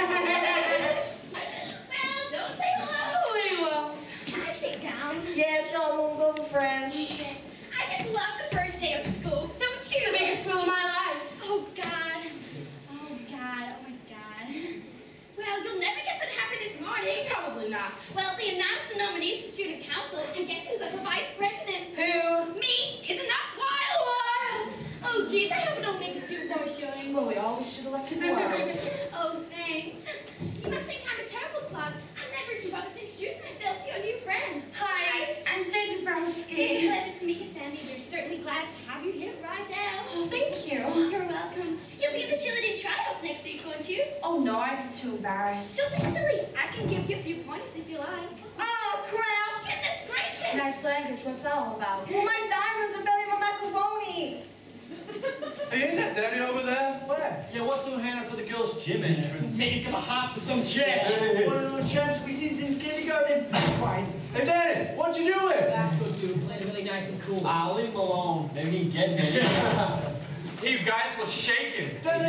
Well, don't say hello. We won't. Can I sit down? Yeah, she'll move over French. Thanks. I just love the first day of school, don't you? It's the biggest thrill of my life. Oh, God. Oh, God. Oh, my God. Well, you'll never guess what happened this morning. Probably not. Well, they announced the nominees for student council, and guess who's up for vice president? Who? Me. Isn't that wild? Wild. Oh, geez, I hope it don't make it too poor showing. Well, we always should elect a wild. Oh, thanks. You must think I'm a terrible clown. I never even bothered to introduce myself to your new friend. Hi, I'm Sandy Browski. It's a pleasure to meet you, Sandy. We're certainly glad to have you here right now. Oh, thank you. You're welcome. You'll be in the cheerleading tryouts next week, won't you? Oh, no, I'd be too embarrassed. Don't be silly. I can give you a few pointers if you like. Oh, crap! Goodness gracious! Nice language. What's that all about? Well, my diamonds are belly of a macaroni. Hey, ain't that Daddy over there? Where? Yeah, what's doing hands to the girls' gym entrance? Maybe he's got the hots for some chick. Hey. One of the champs we seen since kindergarten. Why? Hey, Daddy, what you doing? That's good, dude. Playing really nice and cool. I'll leave him alone. Maybe he can get me. Hey, you guys, what's shaking? Daddy!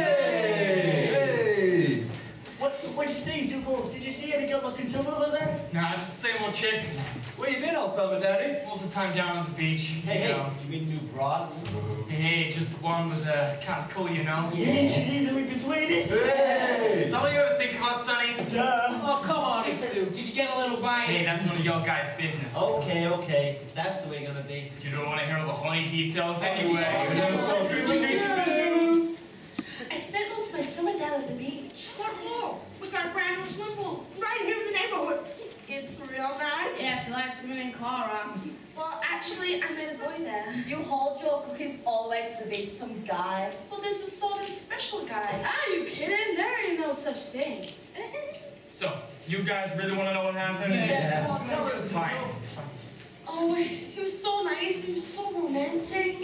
Hey! What, what'd you say, Zuko? Did you see any good-looking some over there? Nah, just the same old chicks. Where you been all summer, Daddy? Most of the time down on the beach. Hey, you hey, know. you mean new broads? Hey, just one was uh, kind of cool, you know? Yeah, she's easily persuaded. Hey! Is that all you ever think about, Sonny? Yeah. Oh, come on, Iksu. Did you get a little bite? Hey, that's none of your guys' business. Okay, okay. That's the way it's gonna be. You don't want to hear all the honey details anyway. I spent most of my summer down at the beach. What for? We got a brand new swimming pool right here in the neighborhood. It's real nice. Yeah, if you like swimming in Clorox. Well, actually, I met a boy there. You hauled your cookies all the way to the beach for some guy. Well, this was sort of a special guy. Are you kidding? There ain't no such thing. So, you guys really want to know what happened? Yeah, come on, tell us. Fine. Oh, he was so nice. He was so romantic.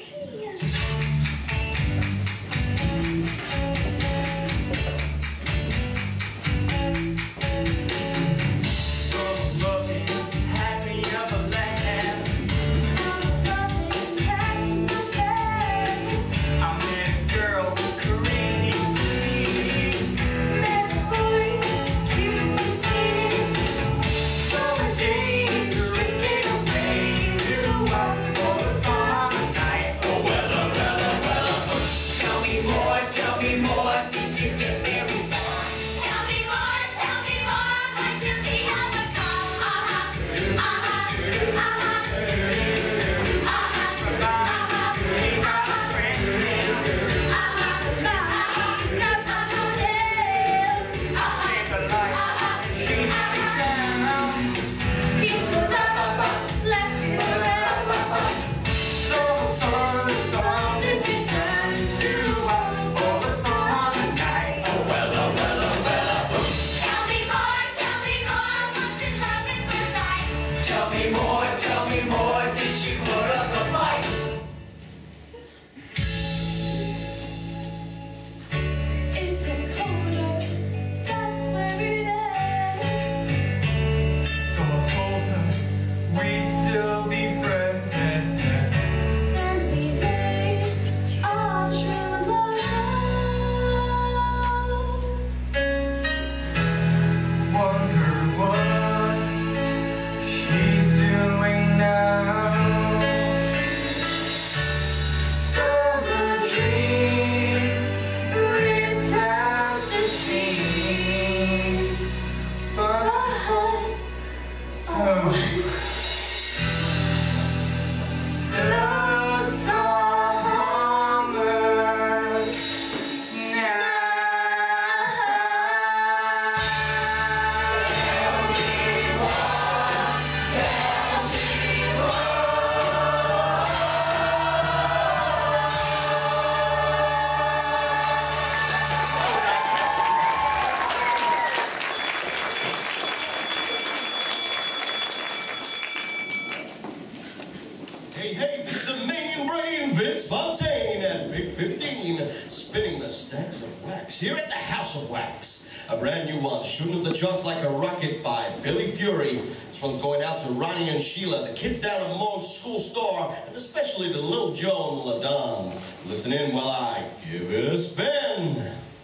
Hey, hey, this is the main brain, Vince Fontaine, at Big fifteen, spinning the stacks of wax here at the House of Wax. A brand new one, shooting the joints like a rocket by Billy Fury. This one's going out to Ronnie and Sheila, the kids down at Moan's school store, and especially to Lil Joe and the LaDons. Listen in while I give it a spin.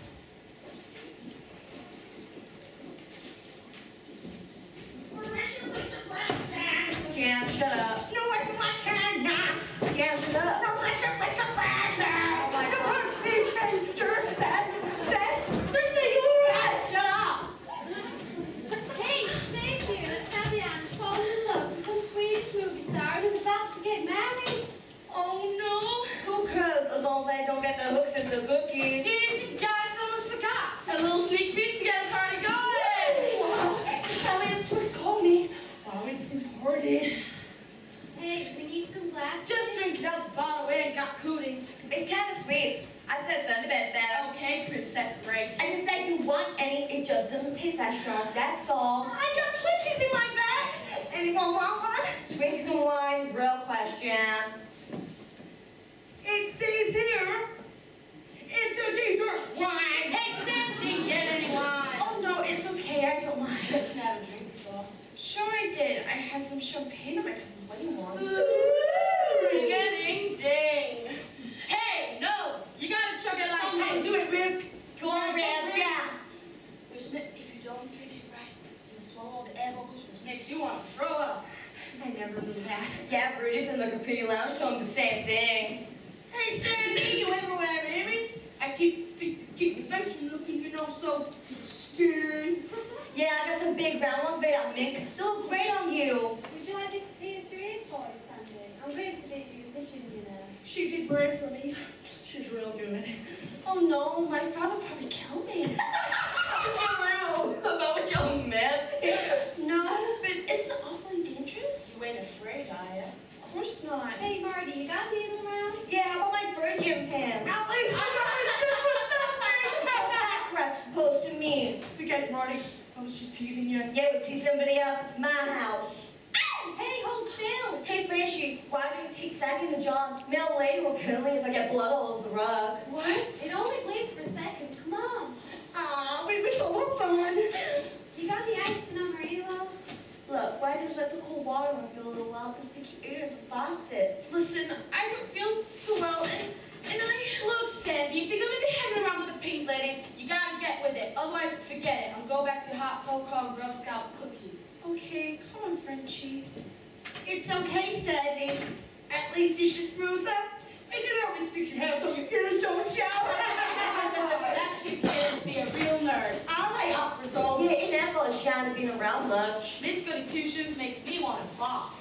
Yeah, shut up. No, it's my turn now. Yeah, shut up. No, listen, listen, listen. Oh my God. These major, that, that, listen, shut up. Hey, Stacey here. Fabian's fallen in love with some Swedish movie star and is about to get married. Oh no. Who cares as long as they don't get their hooks into the cookies? Geez, you guys almost forgot. A little sneak peek together party going. Italian Swiss called me. Oh, it's important. Hey, we need some glasses. Just drink it out the bottle. We ain't got cooties. It's kind of sweet. I said Thunderbird better. Okay, Princess Grace. I didn't say I didn't want any. It just doesn't taste that strong. That's all. I got Twinkies in my bag. Anyone want one? Twinkies and wine, real class, Jan. It says here, it's a dessert wine. Hey, Sam didn't get any wine. Oh no, it's okay. I don't mind. But you never drink before. Sure I did. I had some champagne on my cousin's wedding once. Ooh, getting ding. Hey, no, you gotta chug it like Someone this. do it, Riz. Go on, Riz, yeah. Which meant if you don't drink it right, you swallow all the air bubbles, which makes you want to throw up. I never knew that. Yeah, Rudy from the Capri Lounge told him the same thing. Hey, Sandy, you ever wear earrings? I keep keep my face from looking, you know, so skinny. Yeah, I got some big round ones made out of mink. They look great on you. Would you like it to pierce your ears for you, Sandy? I'm going to be a musician, you know. She did great for me. She's real good. Oh no, my father probably killed me. For real? About what y'all met? No, but isn't it awfully dangerous? You ain't afraid, are you? Of course not. Hey, Marty, you got needle around? Yeah, how about my virgin pen? At least I got something. What's that crap supposed to mean? Forget it, Marty. I was just teasing you. Yeah, we'll tease somebody else. It's my house. Hey, hold still. Hey, Freshy, why do you take Sandy in the job? Male lady will kill me if I get blood all over the rug. What? It only bleeds for a second. Come on. Aw, we were so much fun. You got the ice and Amarillo? Look, why does let the cold water run for a little while? The sticky air of the faucet. Listen, I don't feel too well, and, and I... Look, Sandy, if you're going to be hanging around with the pink ladies, you got to get with it. Otherwise, forget it. I'll go back to hot cocoa and Girl Scout cookies. Okay, come on, Frenchie. It's okay, Sandy. At least you should spruce up. I can always fix your hair so your ears don't shower. That chick's going to be a real nerd. I like opera song. Yeah, ain't that all shine being around much. Miss Goody Two Shoes makes me want to boss.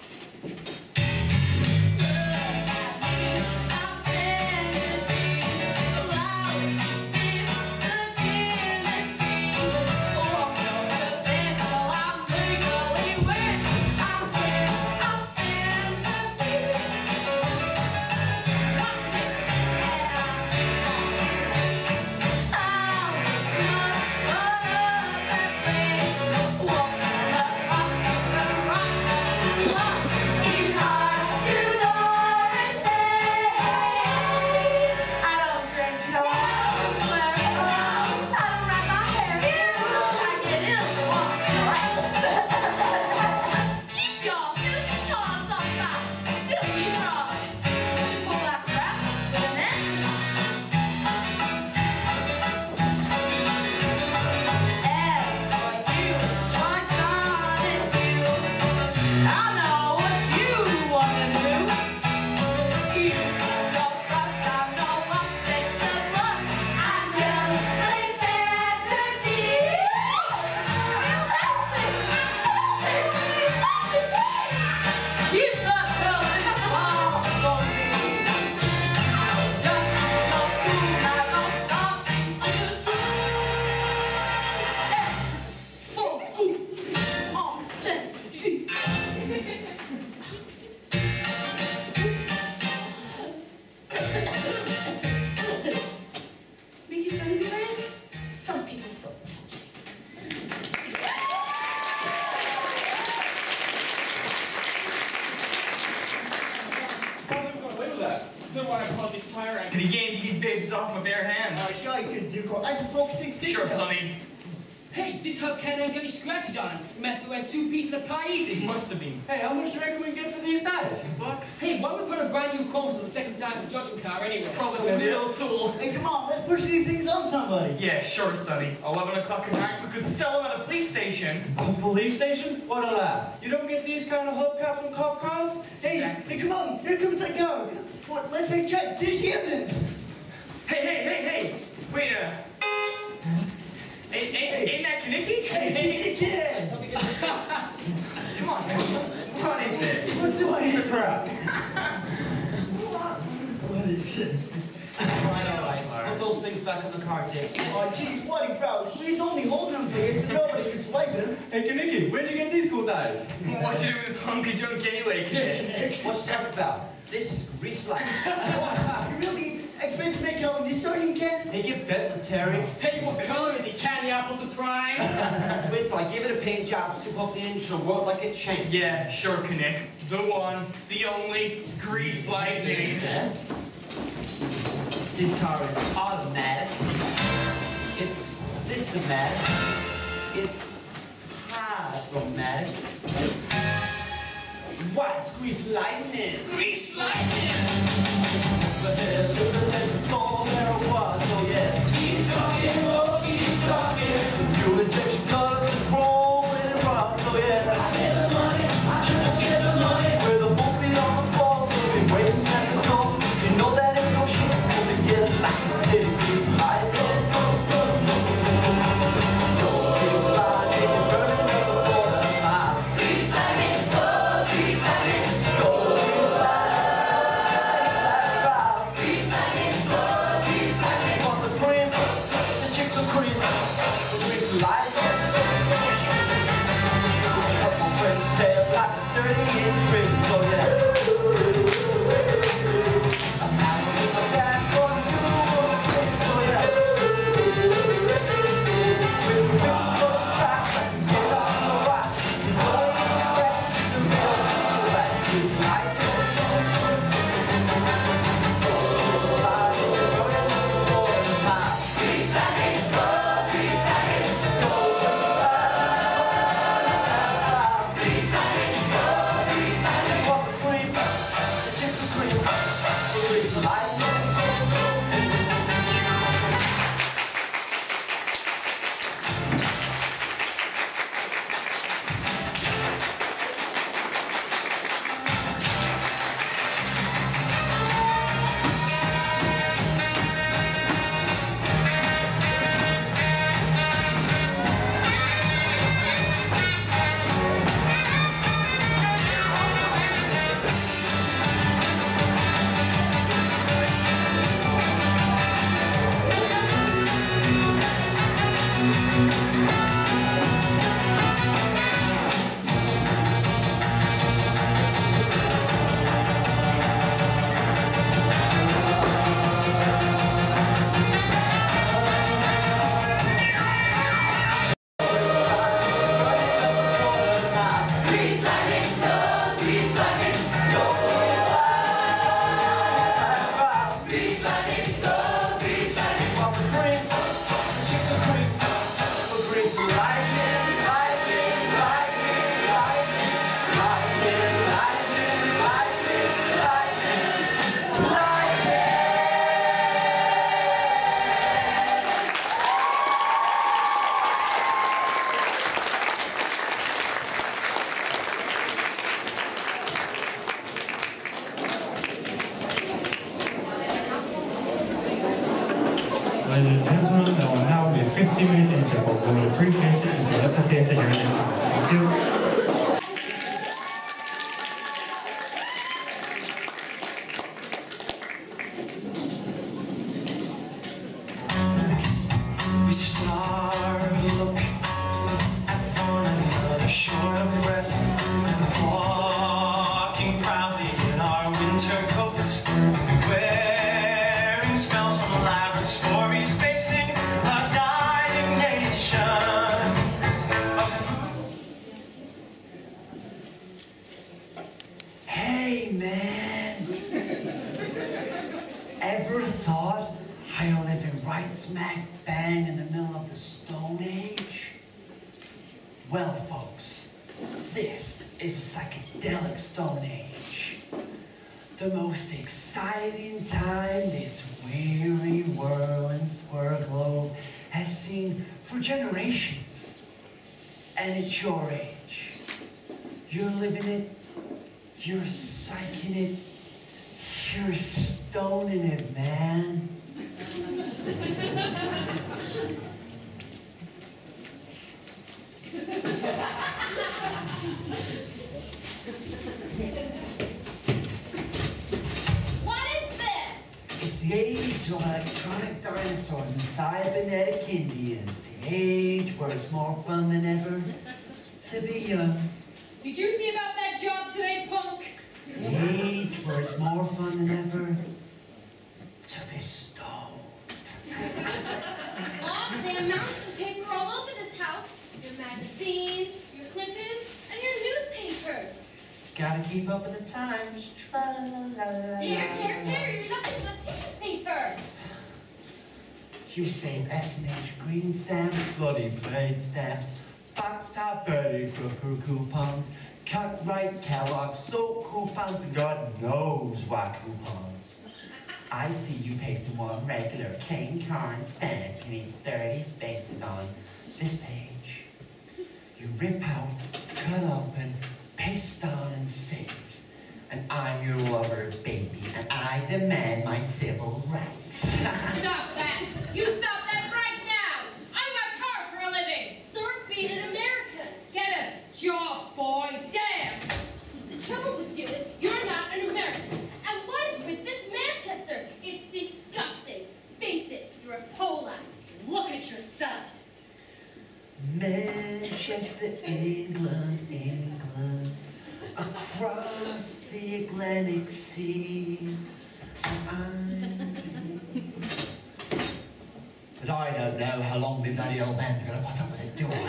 Could he gain these babes off my bare hands? Oh, sure you could, Zuko. I can poke six feet. Sure, Sonny. Hey, this hubcap ain't got any scratches on him. He must have went two pieces of pie easy. Must have been. Hey, how much do you reckon we can get for these knives? Bucks? Hey, why don't we put a brand new combs on the second time the judging car anyway? Probably a little tool. Hey, come on, let's push these things on somebody. Yeah, sure, Sonny. eleven o'clock at night, we could sell them at a police station. A police station? What a laugh. You don't get these kind of hubcaps from cop cars? Hey, Exactly. hey, come on, here comes that guard. What, let's make check. There's the evidence. Hey, hey, hey, hey! Wait a... Ain't, ain't, ain't that Kaneki? Hey, it's it. Let me get this up. Come on, man. What is this? What's this piece of crap? What is this? Alright, alright. Put those things back on the car, Dix. Oh, jeez, what a crowd. He's only holding them for you, so nobody can swipe him. Hey, Kaneki, where'd you get these cool knives? What you do with this hunky junk anyway, kid? What's that about? This is grease light. You really expect to make out this starting can? Hey, get bent, let's Harry. Hey, what color is it? Candy apple surprise? Wait till I give it a paint job, soup up the engine, and work like a chain. Yeah, sure, Knick. The one, the only, grease lightning. This car is automatic. It's systematic. It's hydromatic. What's grease lightning? Grease lightning! But there's a call there was, so yeah. Keep talking, oh, keep talking. Fuel injection colors and chrome and rock, so yeah. I get the money, I don't get the money. gentlemen, there will now be a fifteen minute interval. We will appreciate it if you left the theatre during this time. Thank you. We start to look at one another, short of breath, walking proudly in our winter coats, wearing smells from laboratories, facing a dying nation. Hey, man. Ever thought I'll live in right smack bang in the middle of the Stone Age? Well, folks, this is the psychedelic Stone Age. The most exciting time this weary whirling square globe has seen for generations. And it's your age. You're living it, you're psyching it, you're stoning it, man. What is this? It's the age of electronic dinosaurs and cybernetic Indians. The age where it's more fun than ever to be young. Did you see about that job today, punk? The age where it's more fun than ever to be stoned. Look, the amount of paper all over this house. Your magazines, your clippings, and your newspapers. Gotta keep up with the times. Tra-la-la-la-la. Tear, tear, tear, you're nothing but tissue paper. You save S and H green stamps, bloody plain stamps, box top Betty Crooker coupons, cut right Kellogg soap coupons, and God knows what coupons. I see you pasting one regular King Carn stamp you need thirty spaces on this page. You rip out, cut open, paste on, and save. And I'm your lover, baby, and I demand my civil rights. Stop that! You stop that right now! I work hard for a living! Start being an American. Get a job, boy! Damn! The trouble with you is you're not an American. And what is with this Manchester? It's disgusting. Face it, you're a Poland. Look at yourself. Manchester, England, England, across the Atlantic Sea. But I don't know how long my bloody old man's gonna put up with it, do I?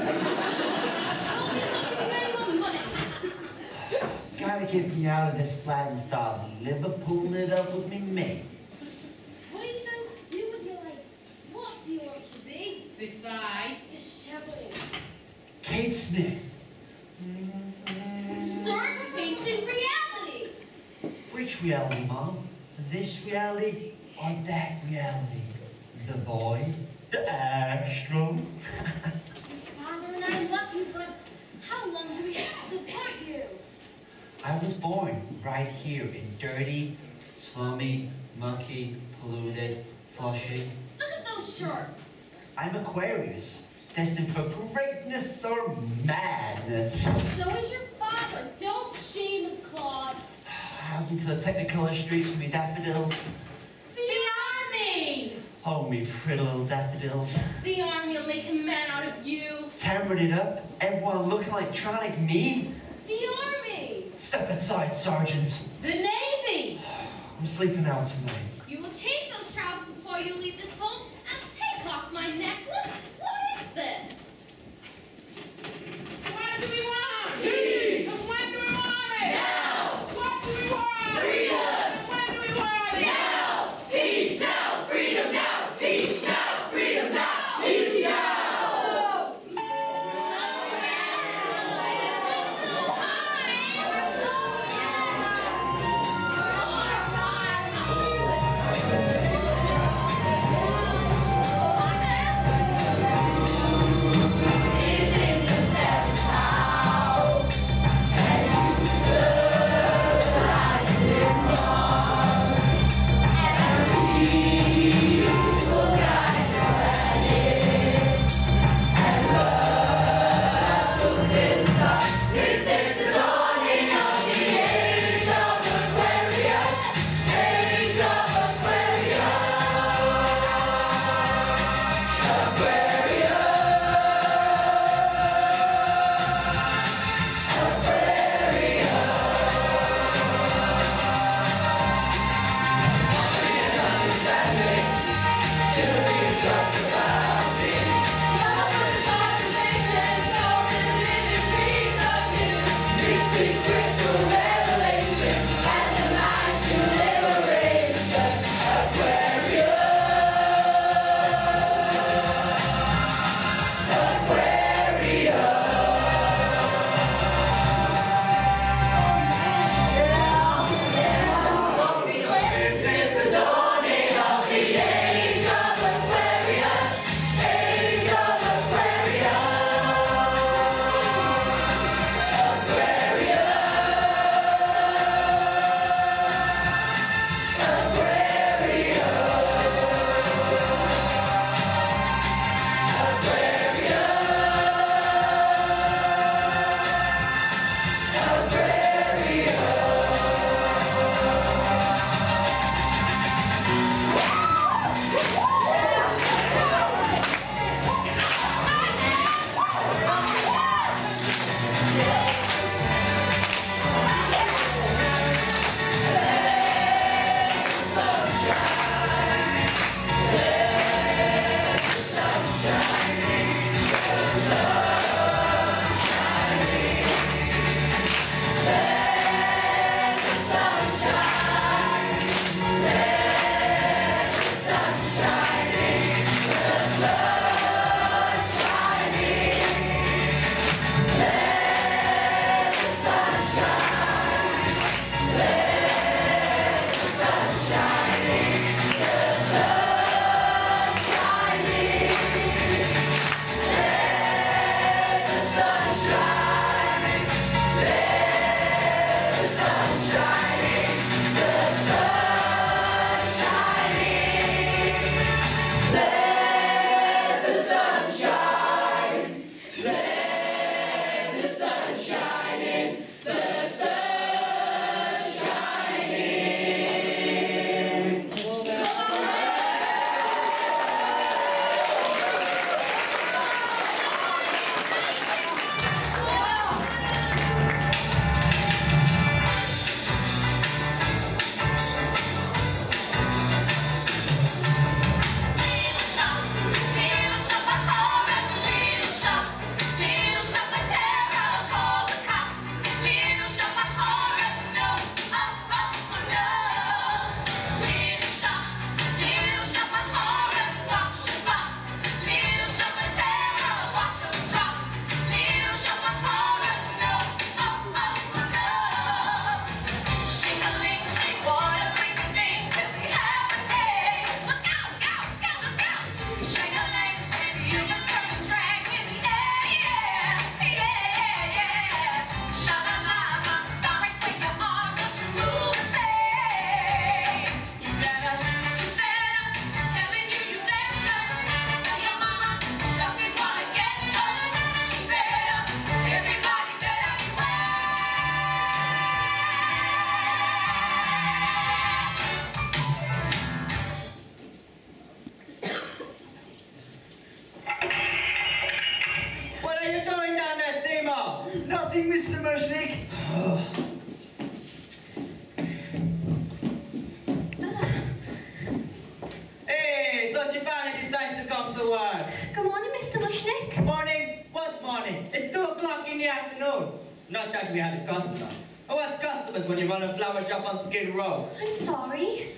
Gotta get me out of this flat and start Liverpooling it up with me mates. What do you folks do with your life? What do you want to be? Besides, Disheveled. Kate Smith. Start facing reality. Which reality, Mom? This reality or that reality? The void? The astral? Father and I love you, but how long do we have to support you? I was born right here in dirty, slummy, mucky, polluted, Flushing. Look at those shorts. I'm Aquarius, destined for greatness or madness. So is your father. Don't shame us, Claude. Out into the technicolor streets with me daffodils. The army! Oh, me pretty little daffodils. The army will make a man out of you. Tampering it up, everyone looking like Tronic me. The army! Step aside, Sergeant. The navy! I'm sleeping out tonight. You will change those trousers before you leave this home and take off my necklace. What is this? What do we want? Peace. When do we want it? Now. What do we want? Freedom. When do we want it? Now. Peace now. Freedom now. Peace now. Freedom now. Peace now. Nothing, Mister Mushnick. Hey, so she finally decides to come to work. Good morning, Mister Mushnick. Morning? What morning? It's two o'clock in the afternoon. Not that we had a customer. Who has customers when you run a flower shop on Skid Row? I'm sorry.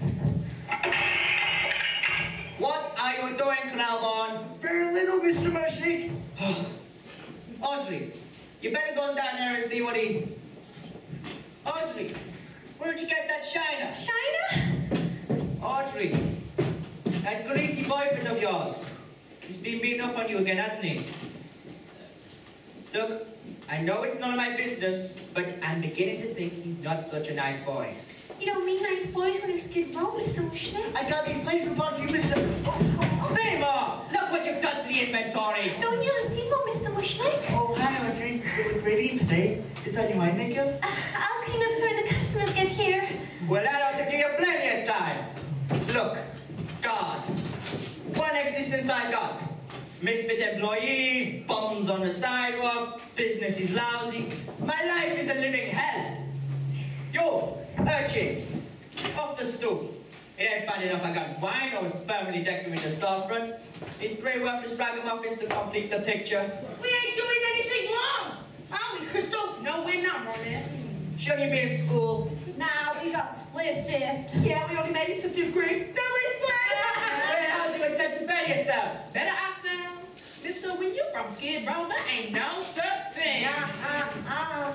What are you doing, Clalborn? Very little, Mister Mushnick. Audrey, you better go down there and see what he's... Audrey, where'd you get that shiner? Shiner? Audrey, that greasy boyfriend of yours. He's been beating up on you again, hasn't he? Look, I know it's none of my business, but I'm beginning to think he's not such a nice boy. You don't mean nice boys when you Skid Row, Mister Mushnick. I got these plates for you, Mister Seymour! Look what you've done to the inventory! Don't you Seymour, Mister Mushnick? Oh, hi, Audrey. Ready today? Is that your wine maker? Uh, I'll clean up before the customers get here. Well, that ought to give you plenty of time. Look, God, one existence I got. Misfit employees, bums on the sidewalk, business is lousy. My life is a living hell. Yo, urchins, off the stoop. It ain't bad enough I got wine or was permanently decorating the storefront. Need three worthless ragamuffins to complete the picture. We ain't doing anything wrong, are we, Crystal? No, we're not, Ronan. Shouldn't you be in school? Nah, we got split shift. Yeah, we only made it to fifth grade. Then we split! Where the hell do you intend to better yourselves? Better ourselves? Mister, when you from Skid Row, there ain't no such thing. Uh-uh-uh.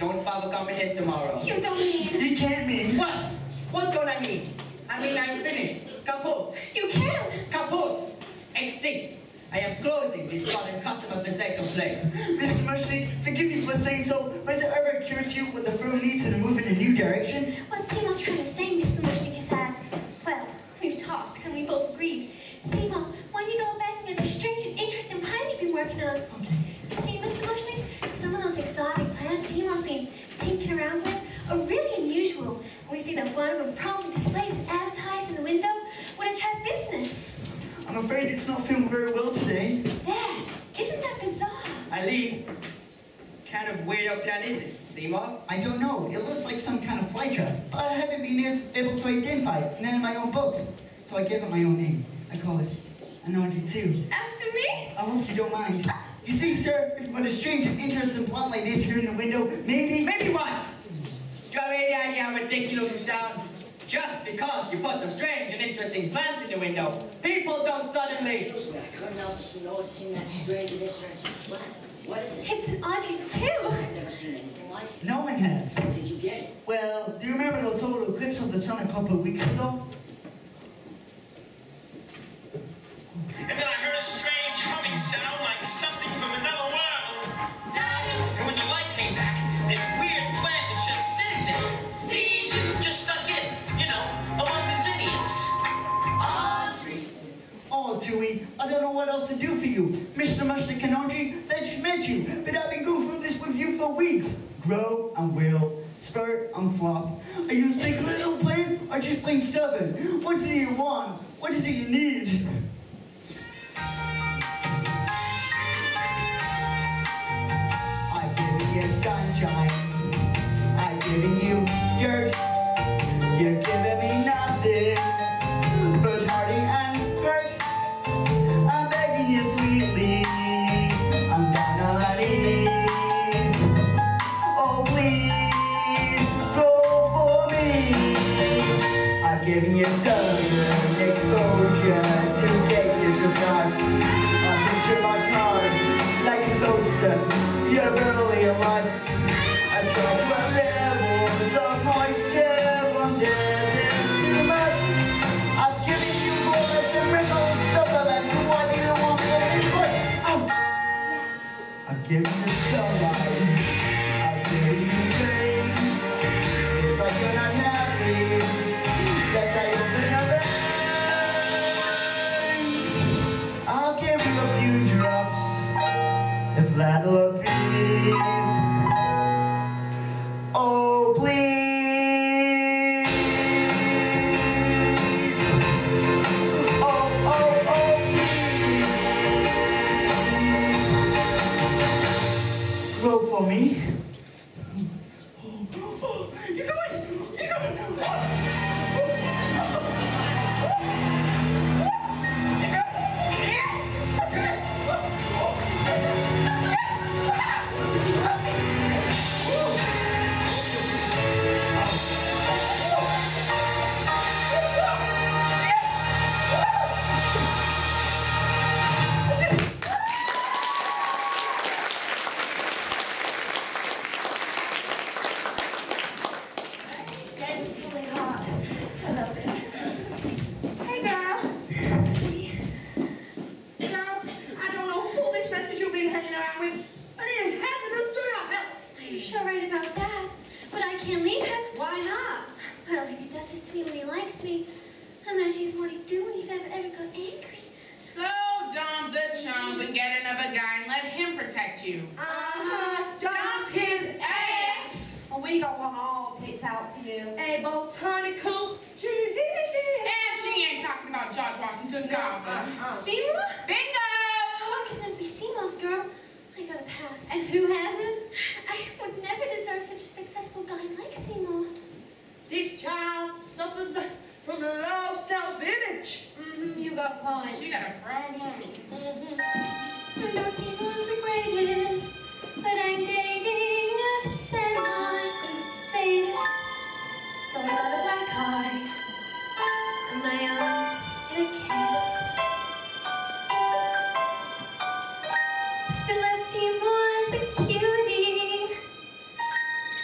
don't bother coming in tomorrow. You don't mean... You can't mean... What? What don't I mean? I mean I'm finished. Kaput. You can. Kaput. Extinct. I am closing this modern customer-forsaken place. Mister Mushnick, forgive me for saying so, but has it ever occurred to you what the firm needs to move in a new direction? What Seema's trying to say, Mister Mushnick, is that, well, we've talked and we both agreed. Seema, when you go back and get the strange and interesting plan you've been working on. You see, Mister Mushnick, some of those exotic plants Seema's been tinkering around with are really unusual. And we feel that one of them probably displays and advertised in the window would attract business. I'm afraid it's not feeling very well today. Dad, isn't that bizarre? At least, what kind of weirdo plan is this, Seamoth? I don't know. It looks like some kind of fly dress, but I haven't been able to identify it in any of my own books. So I gave it my own name. I call it Anandri two. After me? I hope you don't mind. You see, sir, if you've got a strange and interesting plot like this here in the window, maybe... Maybe what? Do you have any idea how ridiculous you sound? Just because you put the strange and interesting plants in the window, people don't suddenly... Excuse me, I couldn't help but noticing that strange and interesting plant. What is it? It's an Audrey too. I've never seen anything like it. No one has. How did you get it? Well, do you remember the total eclipse of the sun a couple of weeks ago? And then I heard a strange humming sound like something from another world. And when the light came back, this weird plant was just sitting there. See you. Just stuck in, you know, among the zinnias. Audrey. Oh, Dewey, I don't know what else to do for you. Mister Mushnick and Audrey, they just met you, but I've been going through this with you for weeks. Grow and will, spurt and flop. Are you a single little plant or just plain stubborn? What do you want? What is it you need? I've given you sunshine. I've given you dirt. You're giving me nothing but heartache and hurt. I'm begging you sweetly. I'm down on my knees. Oh, please, go for me. I've given you southern exposure to get you to drive. I picture my car like it's closer. You're barely alive. I try to have levels of moisture from dancing too much. I've given you bullets and ripples, so that's why you don't want me anymore. Oh. I've given you sunlight. I've given you rain. It's like you're not happy. Yes, I open up and I'll give you a few drops if that'll appease. Oh, please. Oh, oh, oh, please. Grow for me. You're going. You're going. It's really hot. I love it. Hey, girl. Girl, I don't know who this message you've been hanging around with, but it is hazardous to your health. You're sure right about that. But I can't leave him. Why not? Well, if he does this to me when he likes me, imagine what he'd do when he's ever, ever got angry. So dump the chump and get another guy and let him protect you. Uh-huh. Dump his ass. Well, we got one all picked out for you. A botanical G. And she ain't talking about George Washington Gobbler. Uh-uh. Seymour? Bingo! How can that be Seymour's girl? I got a pass. And who hasn't? I would never deserve such a successful guy like Seymour. This child suffers from low self-image. Mm-hmm, you got a point. She got a problem. Mm-hmm. I know Seymour's the greatest, but I'm dating a semi-sadist. So I got a black eye, and my eyes in a cast. Still, I Seymour's a cutie.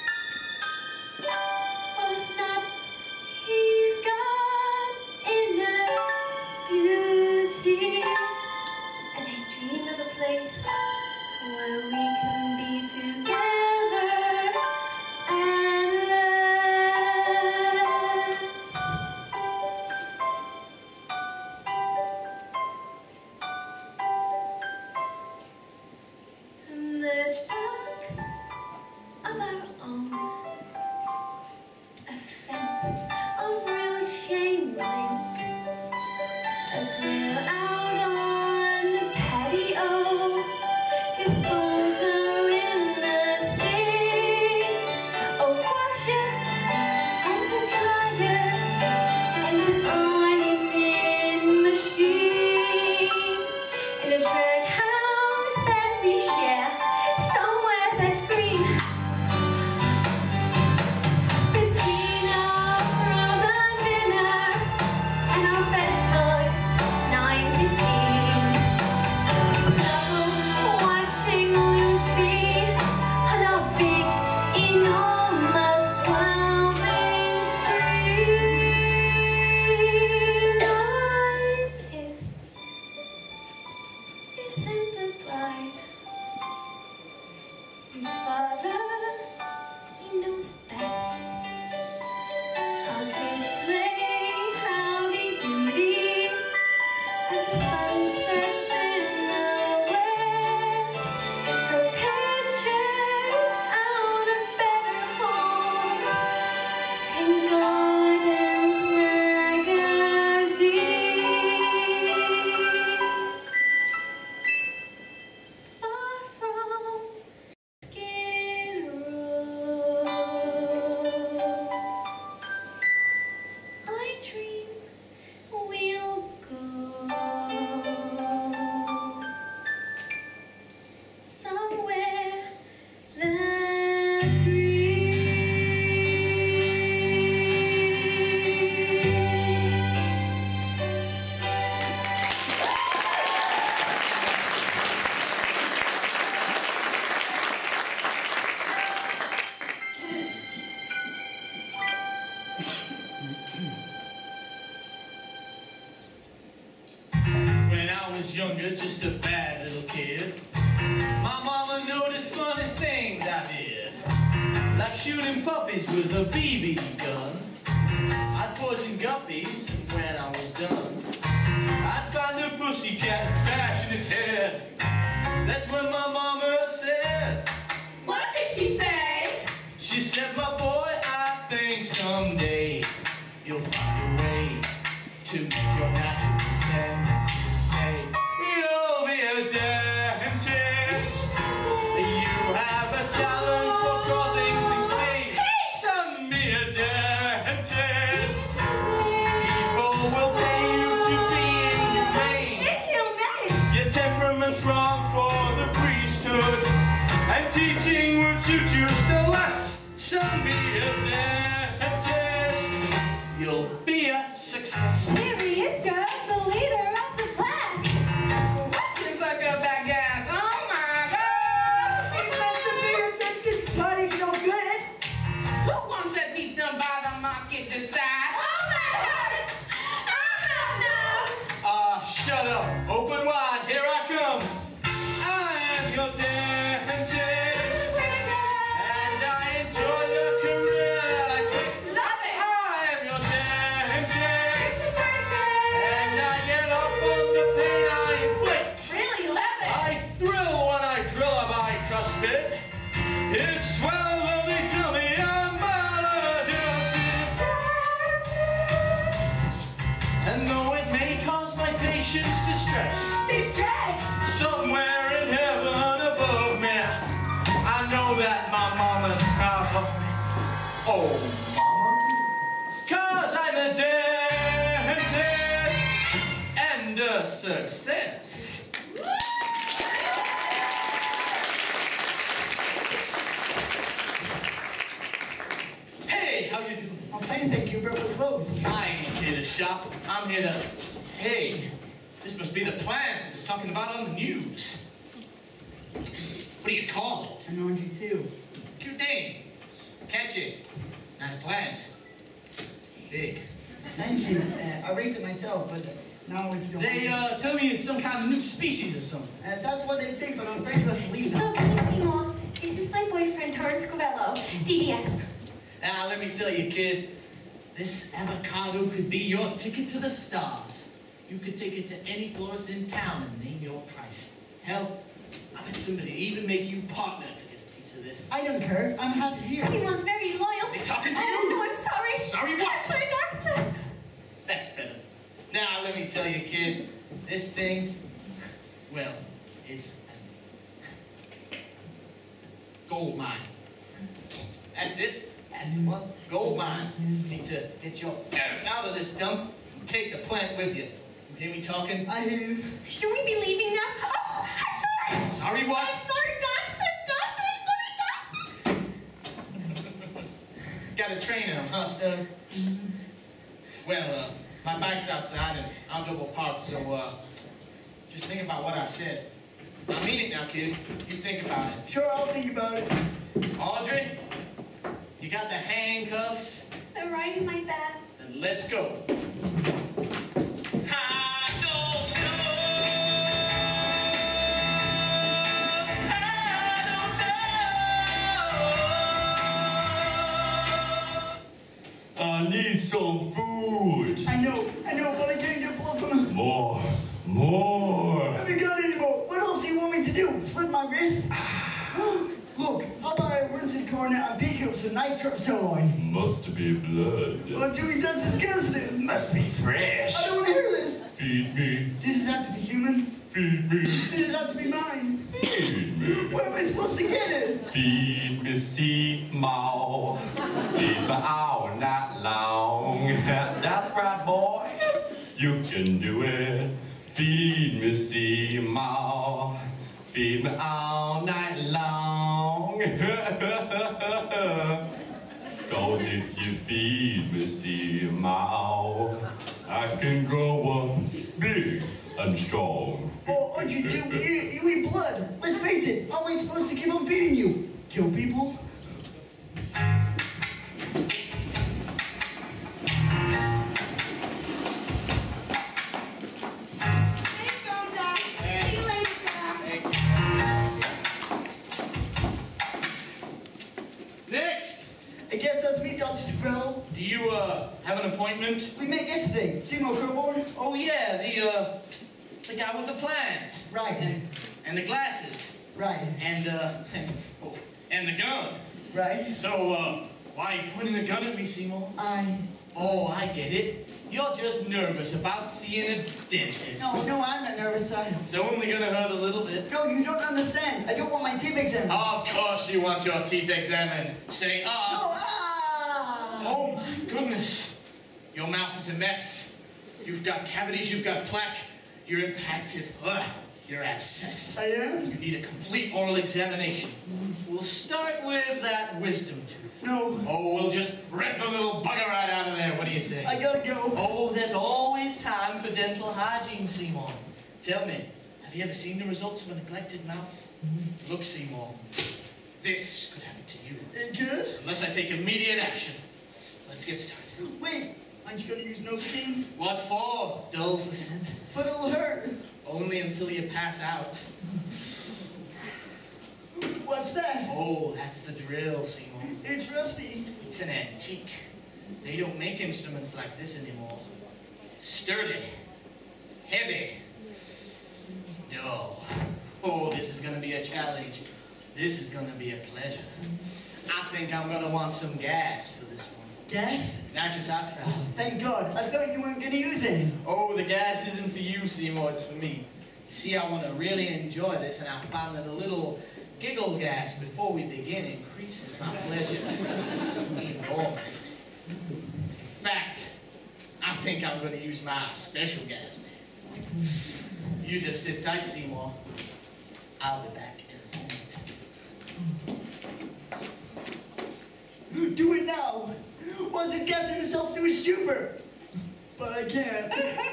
you're just a bad little kid. My mama noticed funny things I did, like shooting puppies with a B B gun. I'd poison guppies when I was done. I'd find a pussycat and bash in its head. That's when my mama said, What did she say? She said, my boy, I think someday you'll find a way to make your natural tendencies stay. You'll be a dentist. You have a talent for causing things pain. Hey, son, be a dentist. People will pay you to be inhumane. Inhumane? Your temperament's wrong for the priesthood, and teaching would suit you still less. Son, be a dentist. You'll be a success. Here he is, girls, the leader of the pack. Looks like a bad gas. Oh my God! It's not to be a dentist. Party's no good. Who wants to teach them by the market decide? Oh, that hurts! Oh, no, no! Ah, uh, shut up. Open wide. Here I come. I am your dentist. And I enjoy the career that I picked. Stop it! I am your dentist. And I get off on the pain I inflict. Really love it! I thrill when I drill a bicuspid. It's swell when they tell me I'm maladjusted. And though it may cause my patients distress, Distress! somewhere in heaven above me, I know that my mama's proud of me. Oh, mama. Cause I'm a dentist and a success. Hey, how you doing? I'm fine, thank you, but we're closed. I ain't here to shop. I'm here to... Hey, this must be the plant they're talking about on the news. What do you call it? I know you too. Cute name. Catch it. Nice plant. Big. Thank you. Uh, I raised it myself, but now if you don't They mind- uh, tell me it's some kind of new species or something. Uh, that's what they say, but I'm afraid you have to leave It's now. okay, Simon. This is my boyfriend, Torrance Covello, D D X. Now, let me tell you, kid, this avocado could be your ticket to the stars. You could take it to any florist in town and name your price. Hell, I bet somebody even make you partner to get a piece of this. I don't care. I'm happy here. Simon's very loyal. They talking to Oh, you? no, I'm sorry. Sorry what? Sorry, doctor. That's better. Now, let me tell you, kid, this thing, well, it's a gold mine. That's it. That's the one. Gold mine. You need to get your ass out of this dump and take the plant with you. You hear me talking? I hear you. Should we be leaving now? Oh, I'm sorry. Sorry what? I'm sorry, doctor. Doctor, I'm sorry, doctor. Got a train in him, huh, Stone? Well, uh, my bike's outside and I'm double parked, so, uh, just think about what I said. I mean it now, kid. You think about it. Sure, I'll think about it. Audrey, you got the handcuffs? They're right in my bag. Then let's go. I need some food. I know, I know, but I can't get blood from him. More, more. I haven't got any more. What else do you want me to do? Slit my wrist? Look, how about I rented cornet and pick up some nitro sirloin? Must be blood. What do he does disgusting? Must be fresh. I don't want to hear this. Feed me. Does it have to be human? Feed me. Does it have to be mine? Feed me. Where am I supposed to get it? Feed me, see, Maw. Feed me all night long. That's right, boy. You can do it. Feed me, see, Maw. Feed me all night long. Cause if you feed me, see, Maw, I can grow up big and strong. Oh, aren't you too? You, you eat blood. Let's face it. How am I supposed to keep on feeding you? Kill people? Hey, Yes, that's me, Doctor Squirrel. Do you, uh, have an appointment? We met yesterday. Seymour Coburn. Oh, yeah, the, uh, the guy with the plant. Right. And, and the glasses. Right. And, uh, and, oh, and the gun. Right. So, uh, why are you pointing the gun at me, Seymour? I... Oh, I get it. You're just nervous about seeing a dentist. No, no, I'm not nervous. I... It's only gonna hurt a little bit. No, you don't understand. I don't want my teeth examined. Of course you want your teeth examined. Say, ah. No, ah! Oh, my goodness. Your mouth is a mess. You've got cavities, you've got plaque. You're impacted. Ugh, you're abscessed. I am? You need a complete oral examination. We'll start with that wisdom tooth. No. Oh, we'll just rip the little bugger right out of there. What do you say? I gotta go. Oh, there's always time for dental hygiene, Seymour. Tell me, have you ever seen the results of a neglected mouth? Mm-hmm. Look, Seymour, this could happen to you. It could? Unless I take immediate action. Let's get started. Wait, aren't you gonna use Novocaine? What for? Dulls the senses. But it'll hurt. Only until you pass out. What's that? Oh, that's the drill, Seymour. It's rusty. It's an antique. They don't make instruments like this anymore. Sturdy. Heavy. Dull. Oh, this is gonna be a challenge. This is gonna be a pleasure. I think I'm gonna want some gas for this one. Gas? Nitrous oxide. Oh, thank God. I thought you weren't gonna use any. Oh, the gas isn't for you, Seymour, it's for me. You see, I want to really enjoy this, and I found that a little giggle gas before we begin increases my pleasure enormously. In fact, I think I'm going to use my special gas mask. You just sit tight, Seymour. I'll be back in a moment. Do it now. Once he's gassing himself to a stupor. But I can't.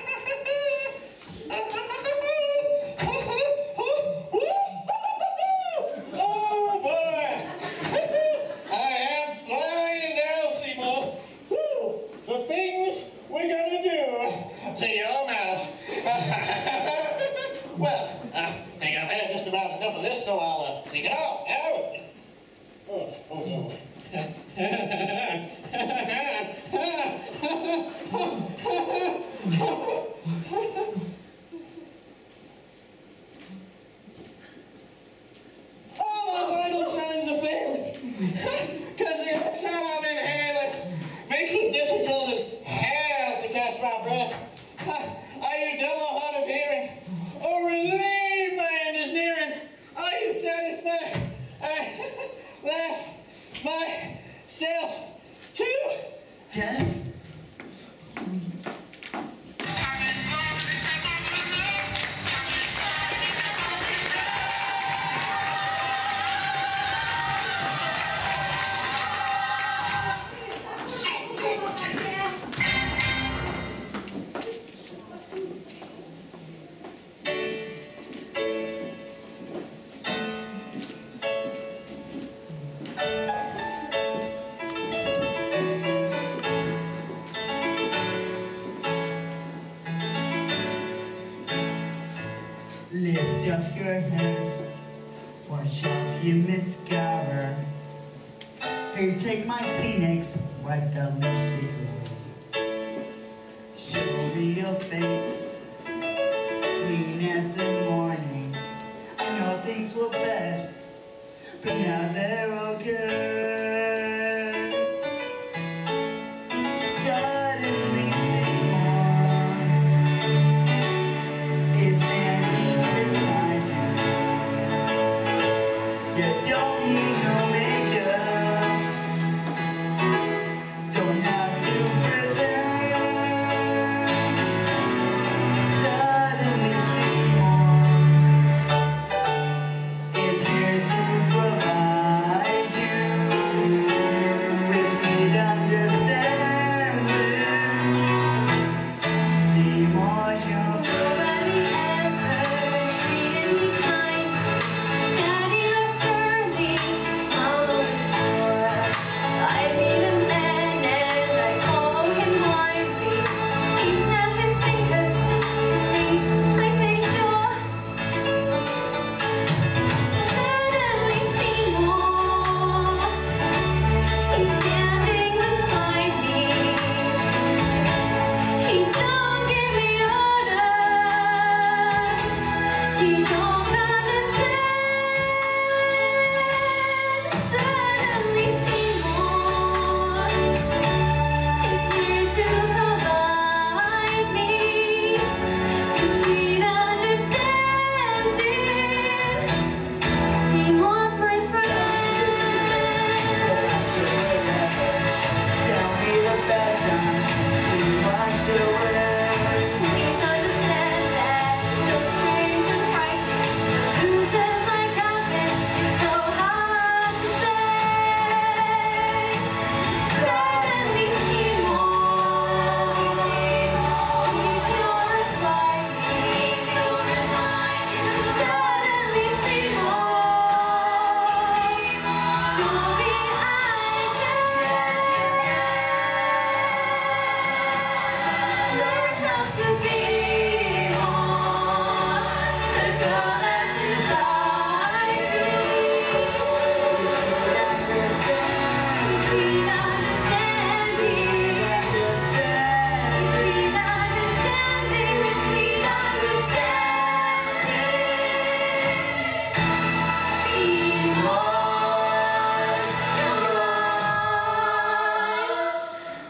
Oh boy! I am flying now, Seymour. Woo! The things we're gonna do to your mouth. Well, I think I've had just about enough of this, so I'll uh, take it off now. Oh, oh no. All my vital signs are failing. Because the oxide I'm inhaling makes it difficult as hell to catch my breath. Are you double hard of hearing? Oh, relief my end is nearing. Are you satisfied? I left myself to death? Lift up your head, wash off your mascara. Here, take my Kleenex, wipe that lipstick away. Show me your face, clean as the morning. I know things were bad, but now they're all good. Suddenly, Seymour is standing beside you. You don't need no makeup, don't have to pretend. Suddenly, Seymour is here to provide you.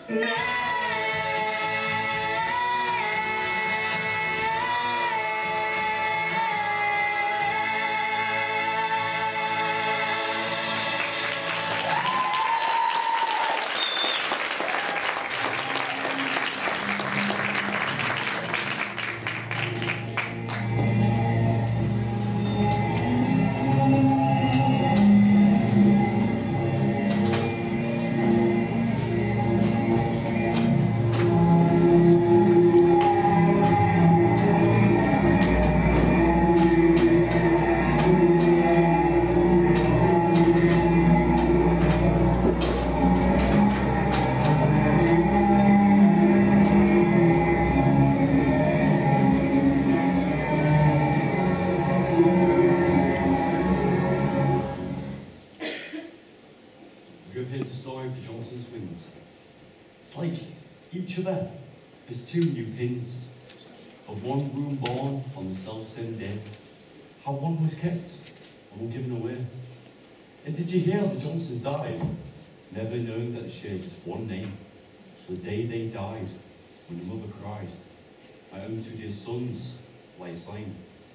You've heard the story of the Johnson twins. It's like each of them is two new pins of one room born on the self-same day. How one was kept and one given away. And did you hear how the Johnsons died? Never knowing that they shared just one name. So the day they died, when the mother cried, my own two dear sons lay slain.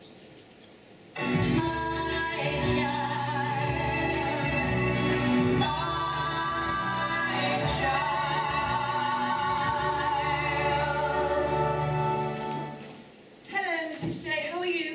Hello, Missus J, how are you?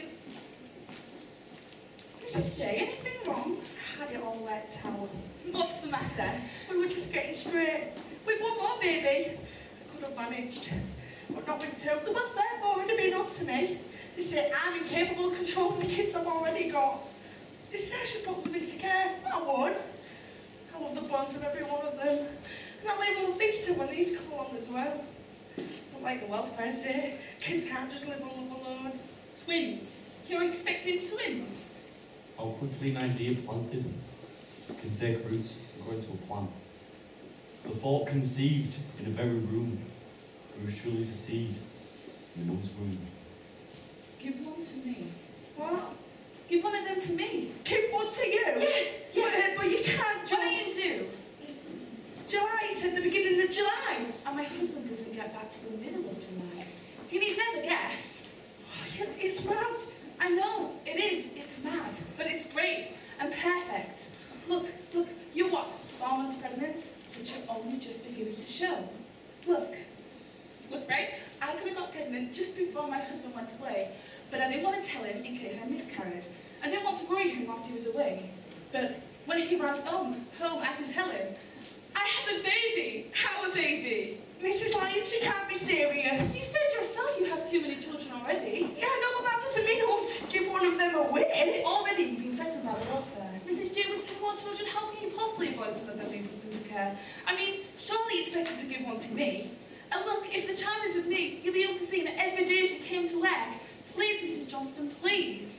Missus J, anything wrong? I had it all worked out. What's the matter? We were just getting straight. With one more baby, I could have managed. But not with two. They were therefore already been on to me. They say I'm incapable of controlling the kids I've already got. They say I should put them into care. I would. I love the bonds of every one of them. And I'll leave all of these two when these come along as well. But like the welfare say, kids can't just live on love alone. Twins? You're expecting twins? How quickly an idea planted can take root and grow into a plant. The thought conceived in a very room grows truly to seed in the mother's womb. Give one to me. What? Give one of them to me. Give one to you? Yes, yes. But, but you can't just... What are you do? July, it's at the beginning of July. July? And my husband doesn't get back to the middle of July. He need never guess. Oh, yeah, it's mad. I know, it is. It's mad. But it's great and perfect. Look, look, you're what? Four months pregnant? But you're only just beginning to show. Look. Look, right? I could have got pregnant just before my husband went away. But I didn't want to tell him in case I miscarried. I didn't want to worry him whilst he was away. But when he runs home, home, I can tell him, I have a baby. How a baby? Missus Lyons, you can't be serious. You said yourself you have too many children already. Yeah, no, but that doesn't mean I want to give one of them away. Already you've been threatened by the welfare. Missus J, with two more children, how can you possibly avoid some of them being put into care? I mean, surely it's better to give one to me. And look, if the child is with me, you'll be able to see him every day she came to work. Please, Missus Johnston, please.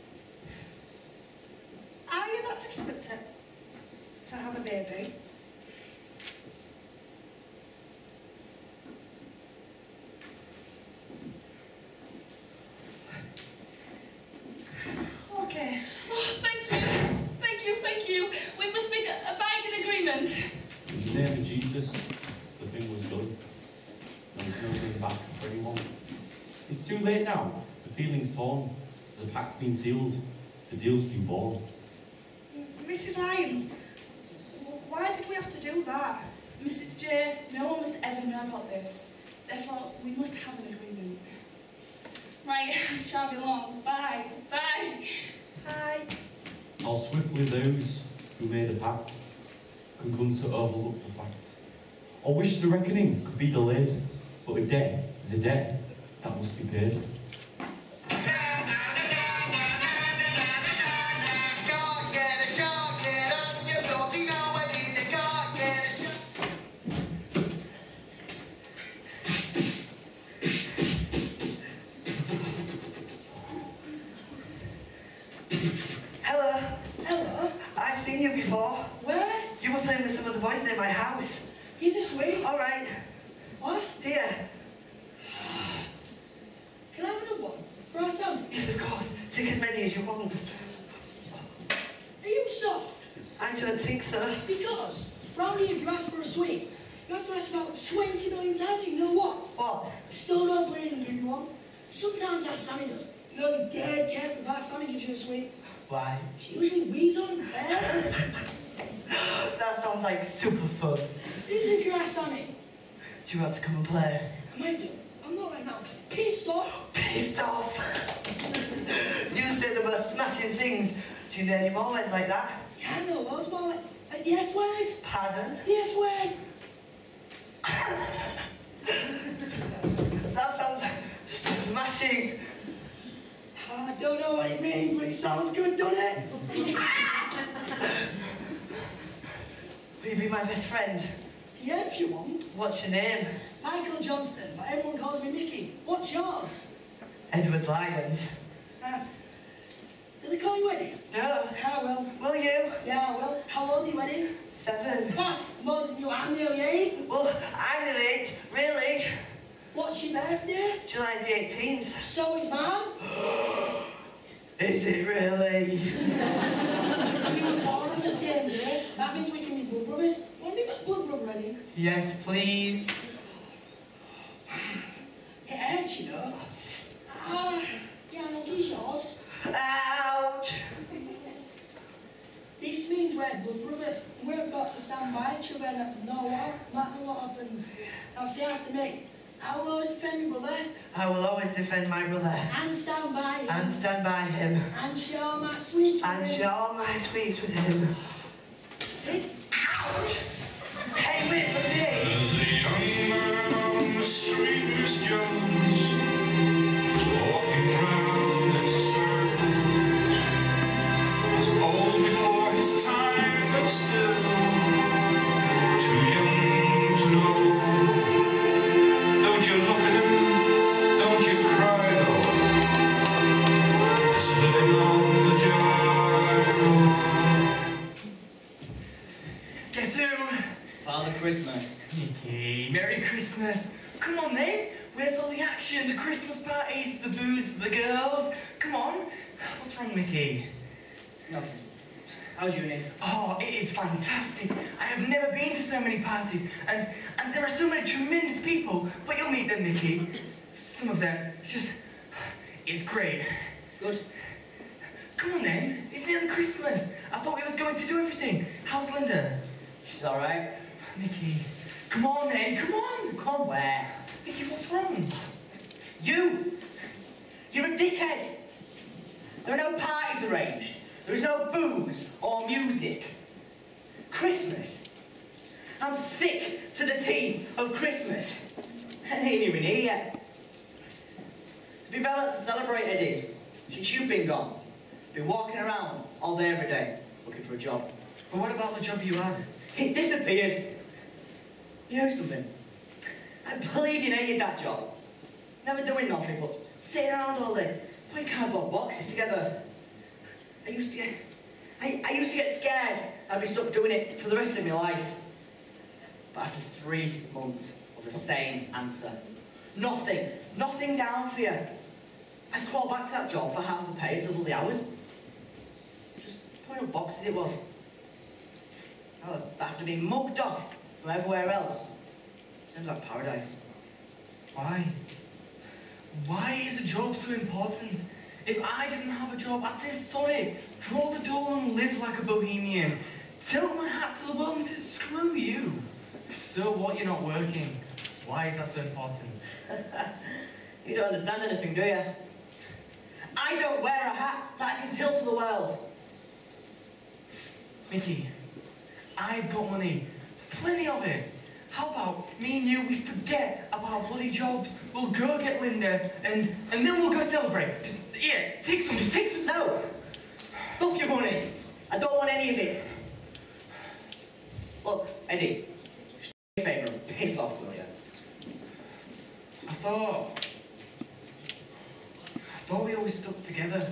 Are you that desperate to, to have a baby? Okay. Oh, thank you. Thank you, thank you. We must make a, a binding agreement. In the name of Jesus, the thing was done. There was no going back for anyone. It's too late now. The feeling's torn. The pact's been sealed. The deal's been born. Missus Lyons, why did we have to do that? Missus J, no one must ever know about this. Therefore, we must have an agreement. Right, I shall be long. Bye. Bye. Bye. How swiftly those who made a pact can come to overlook the fact. Or wish the reckoning could be delayed, but a debt is a debt that must be paid. Hello. Hello. I've seen you before. Where? You were playing with some of the boys near my house. He's a sweet. All right. What? Here. Can I have another one? For our son? Yes, of course. Take as many as you want. Are you soft? I don't think so. Because, round here, if you ask for a sweet, You have to ask about twenty million times, you know what? What? I still don't bleed and give you one. Sometimes our Sammy does. You gotta be dead careful if our Sammy gives you a sweet. Why? She usually wheezes on and fails. That sounds like super fun. It is if you're our Sammy. Do you want to come and play? I might do. I'm not right now because I'm pissed off. Pissed off? You say the most smashing things. Do you know any more words like that? Yeah, I know loads more. Like, like the F word. Pardon? The F word. That sounds smashing. I don't know what it means, but it sounds good, doesn't it? Will you be my best friend? Yeah, if you want. What's your name? Michael Johnston, but everyone calls me Mickey. What's yours? Edward Lyons. Uh, do they call you Eddie? No. I will. Will you? Yeah, I will. How old are you, Eddie? Seven. Ah, more than you. I'm nearly eight. Well, I'm nearly eight. Really? What's your birthday? July the eighteenth. So is mine. Is it really? We were born on the same day. That means we can be blood brothers. Want to be my blood brother, Eddie? Yes, please. It hurts, you know. Ah, uh, yeah, I know. He's yours. Ouch! This means we're blood brothers, and we've got to stand by each other no matter what happens. Now, say after me. I will always defend my brother. I will always defend my brother. And stand by him. And stand by him. And share my sweets with and him. And share my sweets with him. See? Ouch! Hey, wait for me! There's a young man on the street, Miss Jones, walking round in circles. He's old before his time, but still too young to know. Don't you look at him, don't you cry though. He's living on the gyro. Guess who? Father Christmas. Mickey, Merry Christmas. Come on then. Where's all the action? The Christmas parties, the booze, the girls. Come on. What's wrong, Mickey? Nothing. How's uni? Oh, it is fantastic. I have never been to so many parties, and, and there are so many tremendous people, but you'll meet them, Mickey. Some of them, just, it's great. Good. Come on then, it's nearly Christmas. I thought we was going to do everything. How's Linda? She's all right. Mickey, come on then, come on. Come on, where? Mickey, what's wrong? You! You're a dickhead. There are no parties arranged. There is no booze or music. Christmas. I'm sick to the teeth of Christmas. And ain't even here yet. To be valid to celebrate, Eddie. Since you've been gone. Been walking around all day, every day, looking for a job. But what about the job you had? It disappeared. You know something? I bleeding hated that job. Never doing nothing but sitting around all day, putting cardboard boxes together. I used to get, I, I used to get scared I'd be stuck doing it for the rest of my life. But after three months of the same answer, nothing, nothing down for you, I'd crawl back to that job for half the pay and double the hours. Just putting up boxes it was. After being mugged off from everywhere else. Seems like paradise. Why? Why is a job so important? If I didn't have a job, I'd say sorry, draw the door and live like a bohemian. Tilt my hat to the world and say screw you. So what, you're not working? Why is that so important? You don't understand anything, do you? I don't wear a hat that I can tilt to the world. Mickey, I've got money, plenty of it. How about me and you, we forget about bloody jobs, we'll go get Linda, and, and then we'll go celebrate. Just, yeah, take some, just take some. No! Stuff your money. I don't want any of it. Look, Eddie, just do me a favour and piss off, will you? I thought... I thought we always stuck together.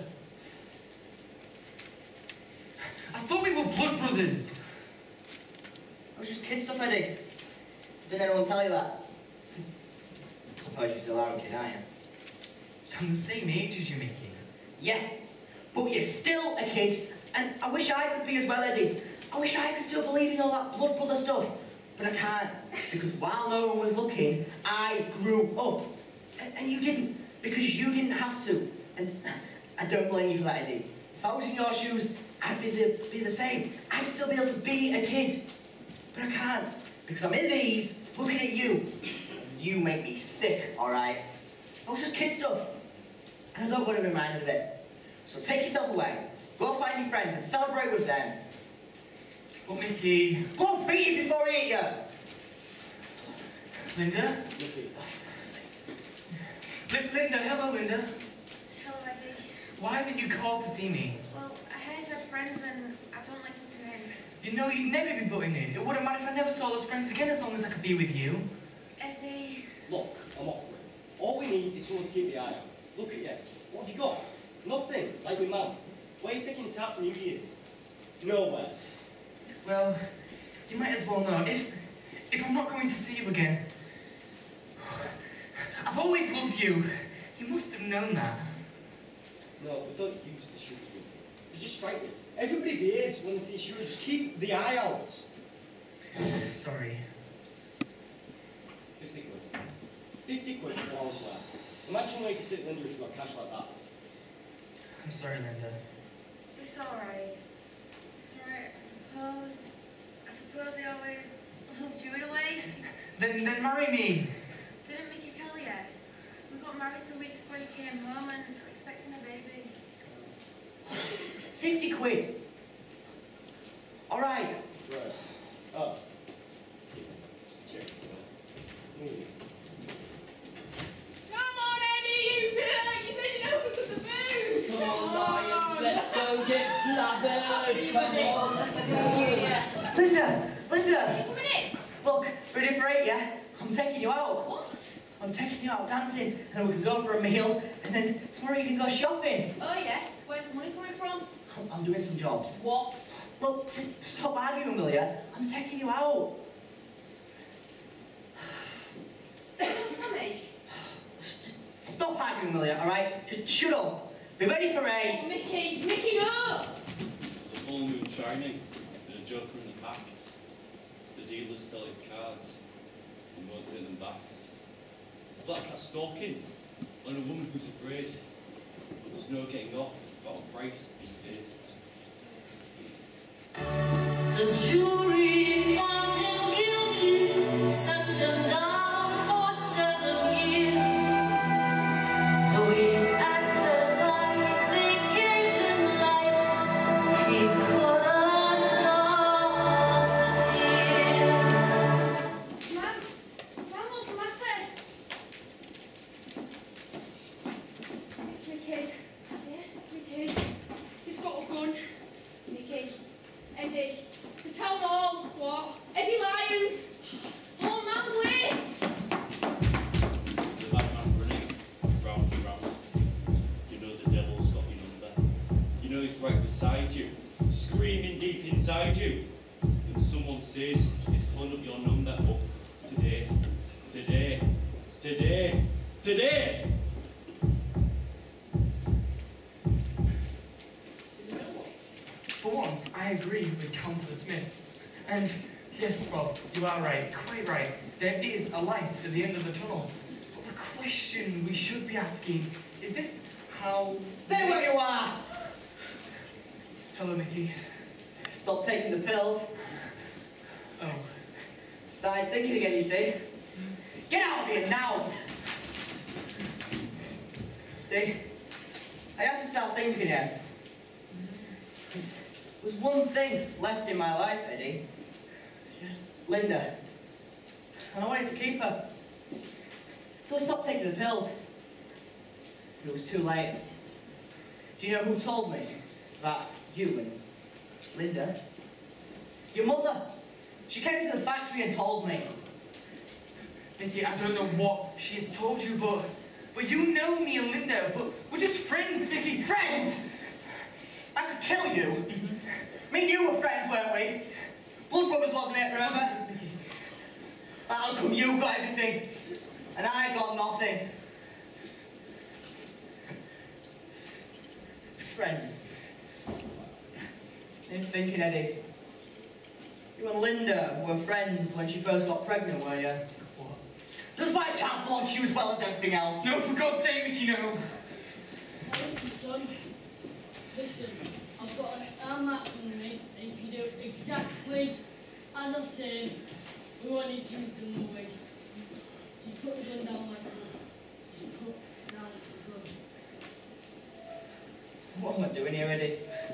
I thought we were blood brothers. I was just kid stuff, Eddie. Didn't anyone tell you that? I suppose you still are a kid, aren't you? I'm the same age as you, Mickey. Yeah, but you're still a kid, and I wish I could be as well, Eddie. I wish I could still believe in all that blood brother stuff. but I can't, because while no one was looking, I grew up. And, and you didn't, because you didn't have to. And I don't blame you for that, Eddie. If I was in your shoes, I'd be the, be the same. I'd still be able to be a kid. But I can't, because I'm in these, looking at you. You make me sick, all right? It was just kid stuff. And I don't want to be reminded of it. So take yourself away. Go find your friends and celebrate with them. But Mickey... Go and beat you before I eat you! Linda? Mickey. Li- Linda, hello, Linda. Hello, Eddie. Why haven't you called to see me? Well, I heard your friends and I don't like butting in. You know you'd never be butting in. It wouldn't matter if I never saw those friends again as long as I could be with you. Eddie... Look, I'm offering. All we need is someone to keep the eye out. Look at you. What have you got? Nothing, like with Mum. Where are you taking it out for New Year's? Nowhere. Well, you might as well know. If, if I'm not going to see you again... I've always loved you. You must have known that. No, but don't use the shoe. They're just frighteners. Everybody behaves when they see a shoe. Just keep the eye out. Sorry. Fifty quid. Fifty quid for all as well. Imagine where you could take Linda if you got cash like that. I'm sorry, Linda. It's alright. It's alright, I suppose. I suppose I always loved you in a way. Then, then marry me. Didn't Mickey tell you? We got married two weeks before you came home and we're expecting a baby. Fifty quid. All right. Right. Oh. Just check. Mm. Come on, Eddie, you bit! You said you know for some booze! Come on, Lions, let's go get blabbered. Come on. Linda! Linda! Come in. Look, ready for eight, yeah? I'm taking you out. What? I'm taking you out dancing, and we can go for a meal, and then tomorrow you can go shopping. Oh yeah? Where's the money coming from? I'm, I'm doing some jobs. What? Look, just stop arguing, will ya? I'm taking you out. Oh, Sammy. Stop arguing, will ya, all right? Just shut up. Be ready for eight. Oh, Mickey, Mickey, no! There's a full moon shining, and a joker in the pack. The dealer stole his cards, and won't take them back. It's a black cat stalking, and a woman who's afraid. But there's no getting off, got a price to be paid. The jury found him guilty, sent him down for seven years. Though he acted like they gave him life, he couldn't stop the tears. Mum, Mum, what's the matter? It's Mickey. Yeah? Mickey. He's got a gun. Mickey, Eddie, the town hall. What? Eddie Lyons. Oh, man, wait! There's a bad man running round and round. You know the devil's got your number. You know he's right beside you, screaming deep inside you. And someone says he's calling up your number up today, today, today, today. For once, I agree with Councillor Smith. And yes, Rob, you are right, quite right. There is a light at the end of the tunnel. But the question we should be asking is this: how... Stay where you are! Hello, Mickey. Stop taking the pills. Oh. Started thinking again, you see. Get out of here now! See? I had to start thinking again. There's, there's one thing left in my life, Eddie. Linda. And I wanted to keep her. So I stopped taking the pills. But it was too late. Do you know who told me about you and Linda? Your mother. She came to the factory and told me. Mickey, I don't know what she's told you, but... But you know me and Linda, but we're just friends, Mickey. Friends? I could kill you. Me and you were friends, weren't we? Blood brothers, wasn't it, remember? How come you got everything, and I got nothing? Friends. I'm thinking, Eddie. You and Linda were friends when she first got pregnant, were you? What? Does my child belong to you as well as everything else? No, for God's sake, Mickey, no. Listen, son. Listen, I've got an arm map from me, and if you do exactly as I say, we won't need to use the movie. Just put the gun down like that. Just put down the gun. What am I doing here, Eddie?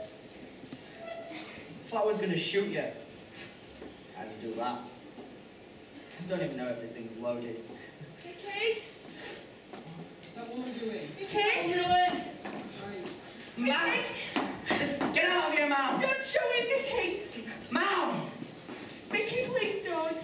If I was going to shoot you, how'd you do that? I don't even know if this thing's loaded. Mickey? What's that woman doing? Mickey? Mickey? Mom! Get out of here, Mom! Don't show it, Mickey! Mom! Mickey, please don't.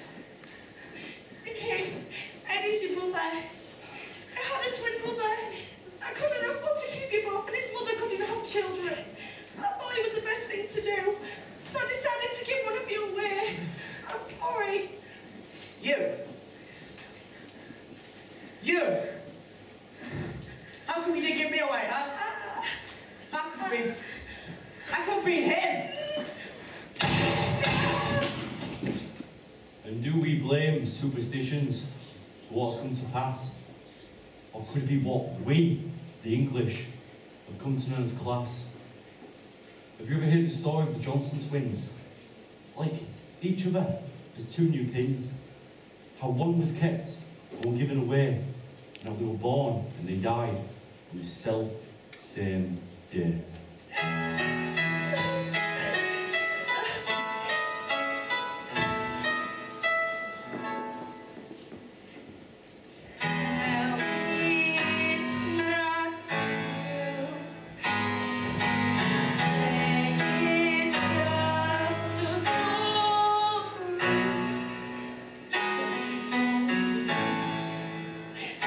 Mickey, Eddie's your brother. I had a twin brother. I couldn't afford to keep you both, and his mother couldn't have children. I thought it was the best thing to do, so I decided to give one of you away. I'm sorry. You? You? How come you didn't give me away, huh? Uh, How could be? How could be him? And do we blame superstitions for what's come to pass? Or could it be what we, the English, have come to know as class? Have you ever heard the story of the Johnson twins? It's like each other as two new pins. How one was kept, one given away, and how they were born and they died on the self-same day.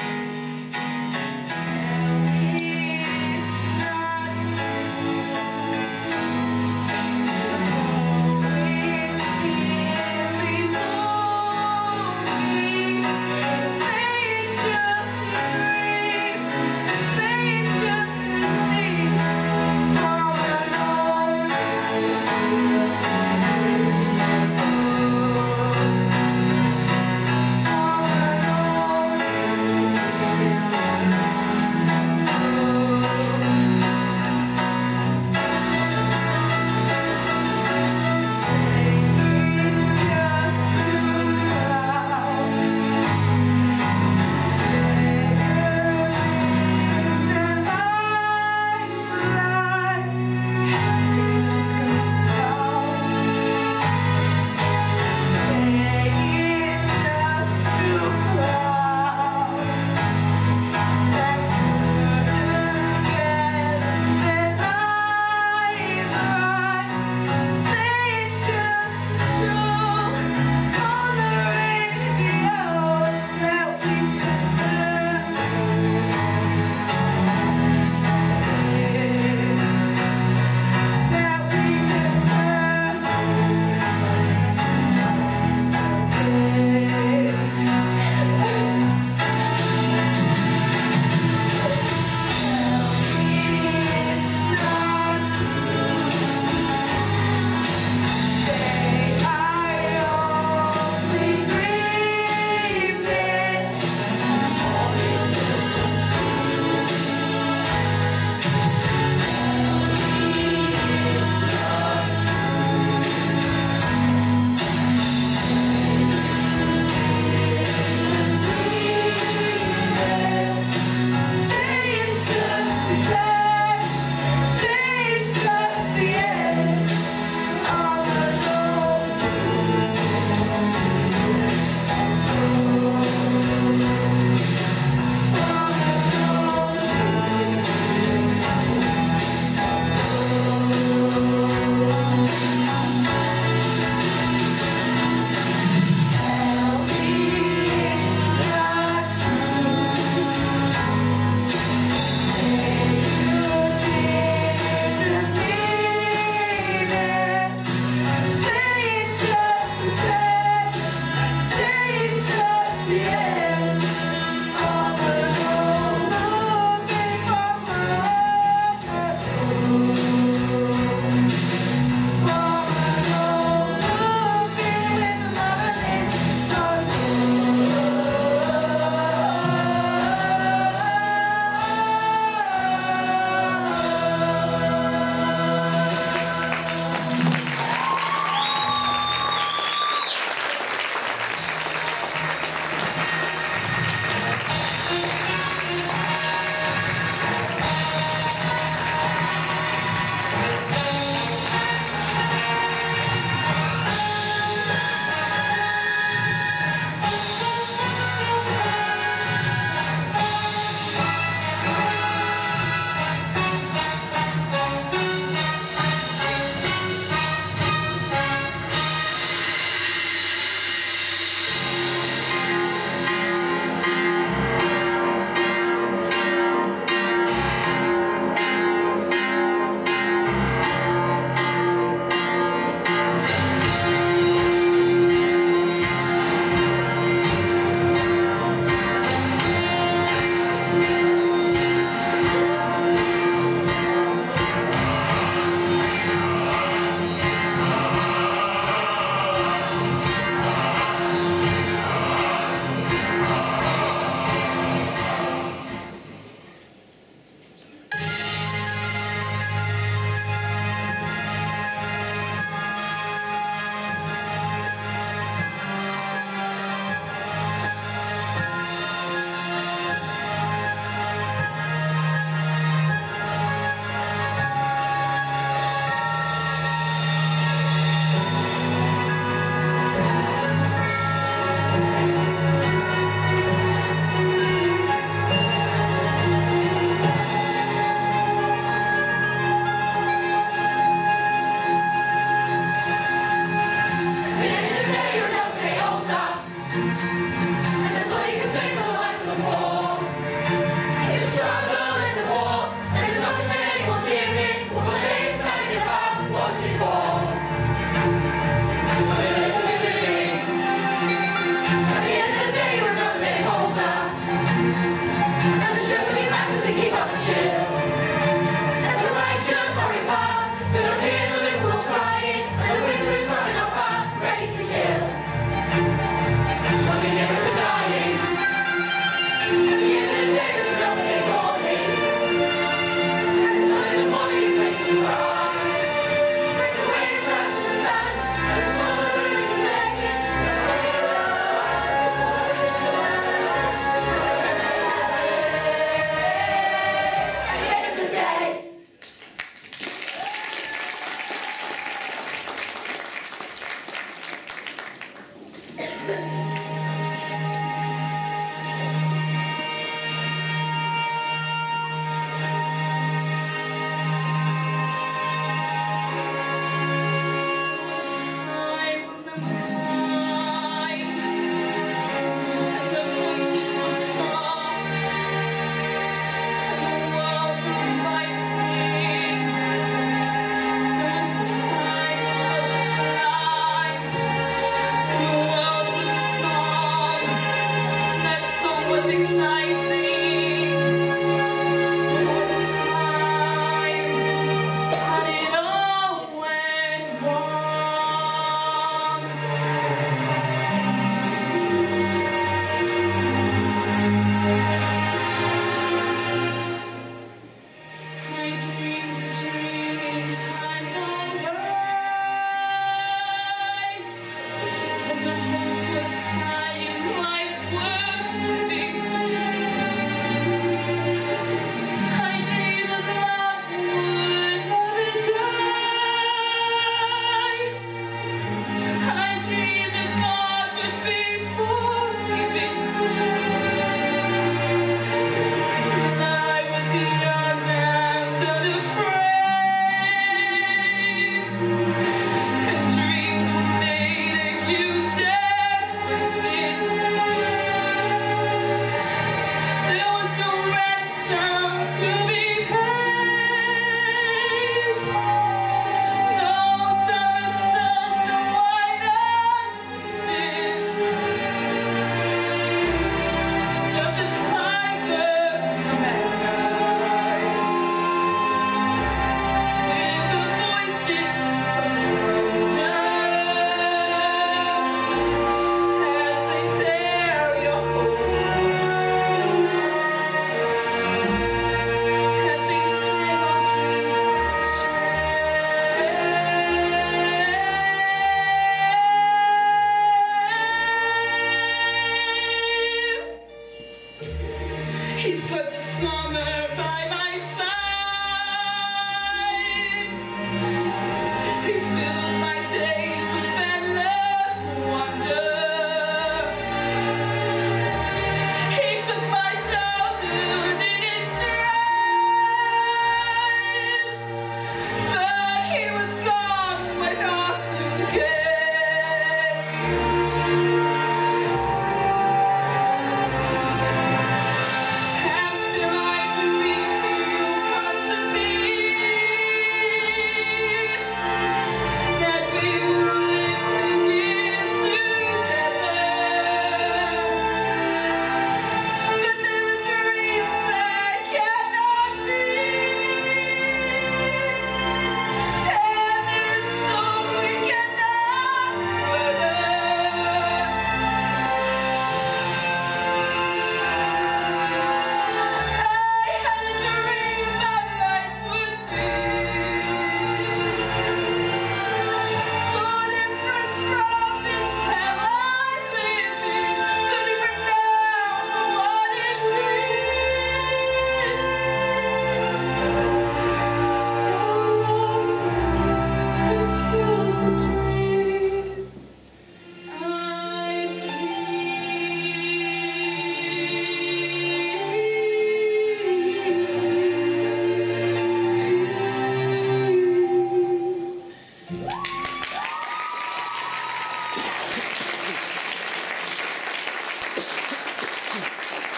It's not true.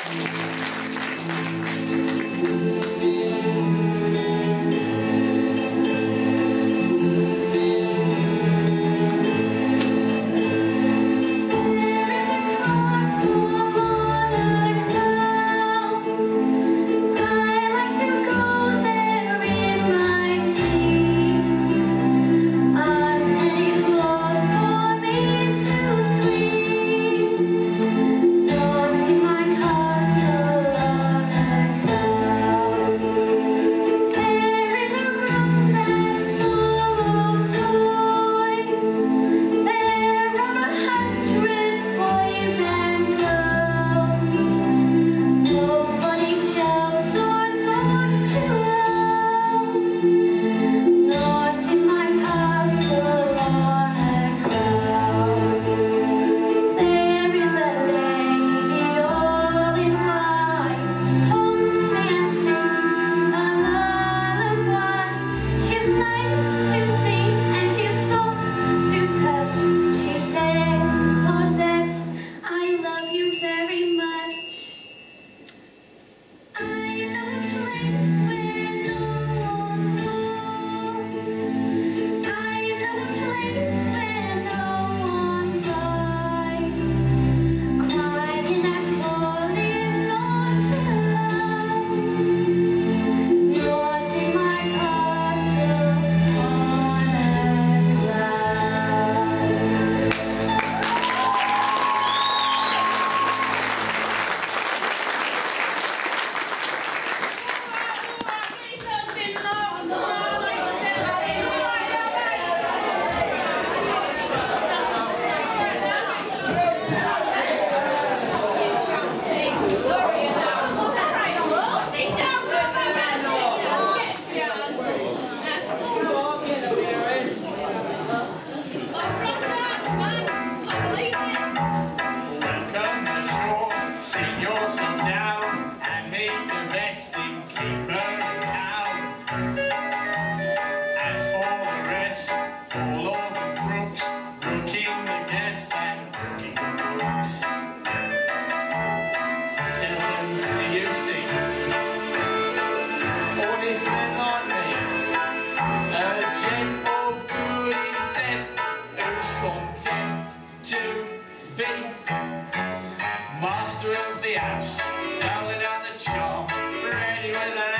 Master of the house, darling at the charm, ready with an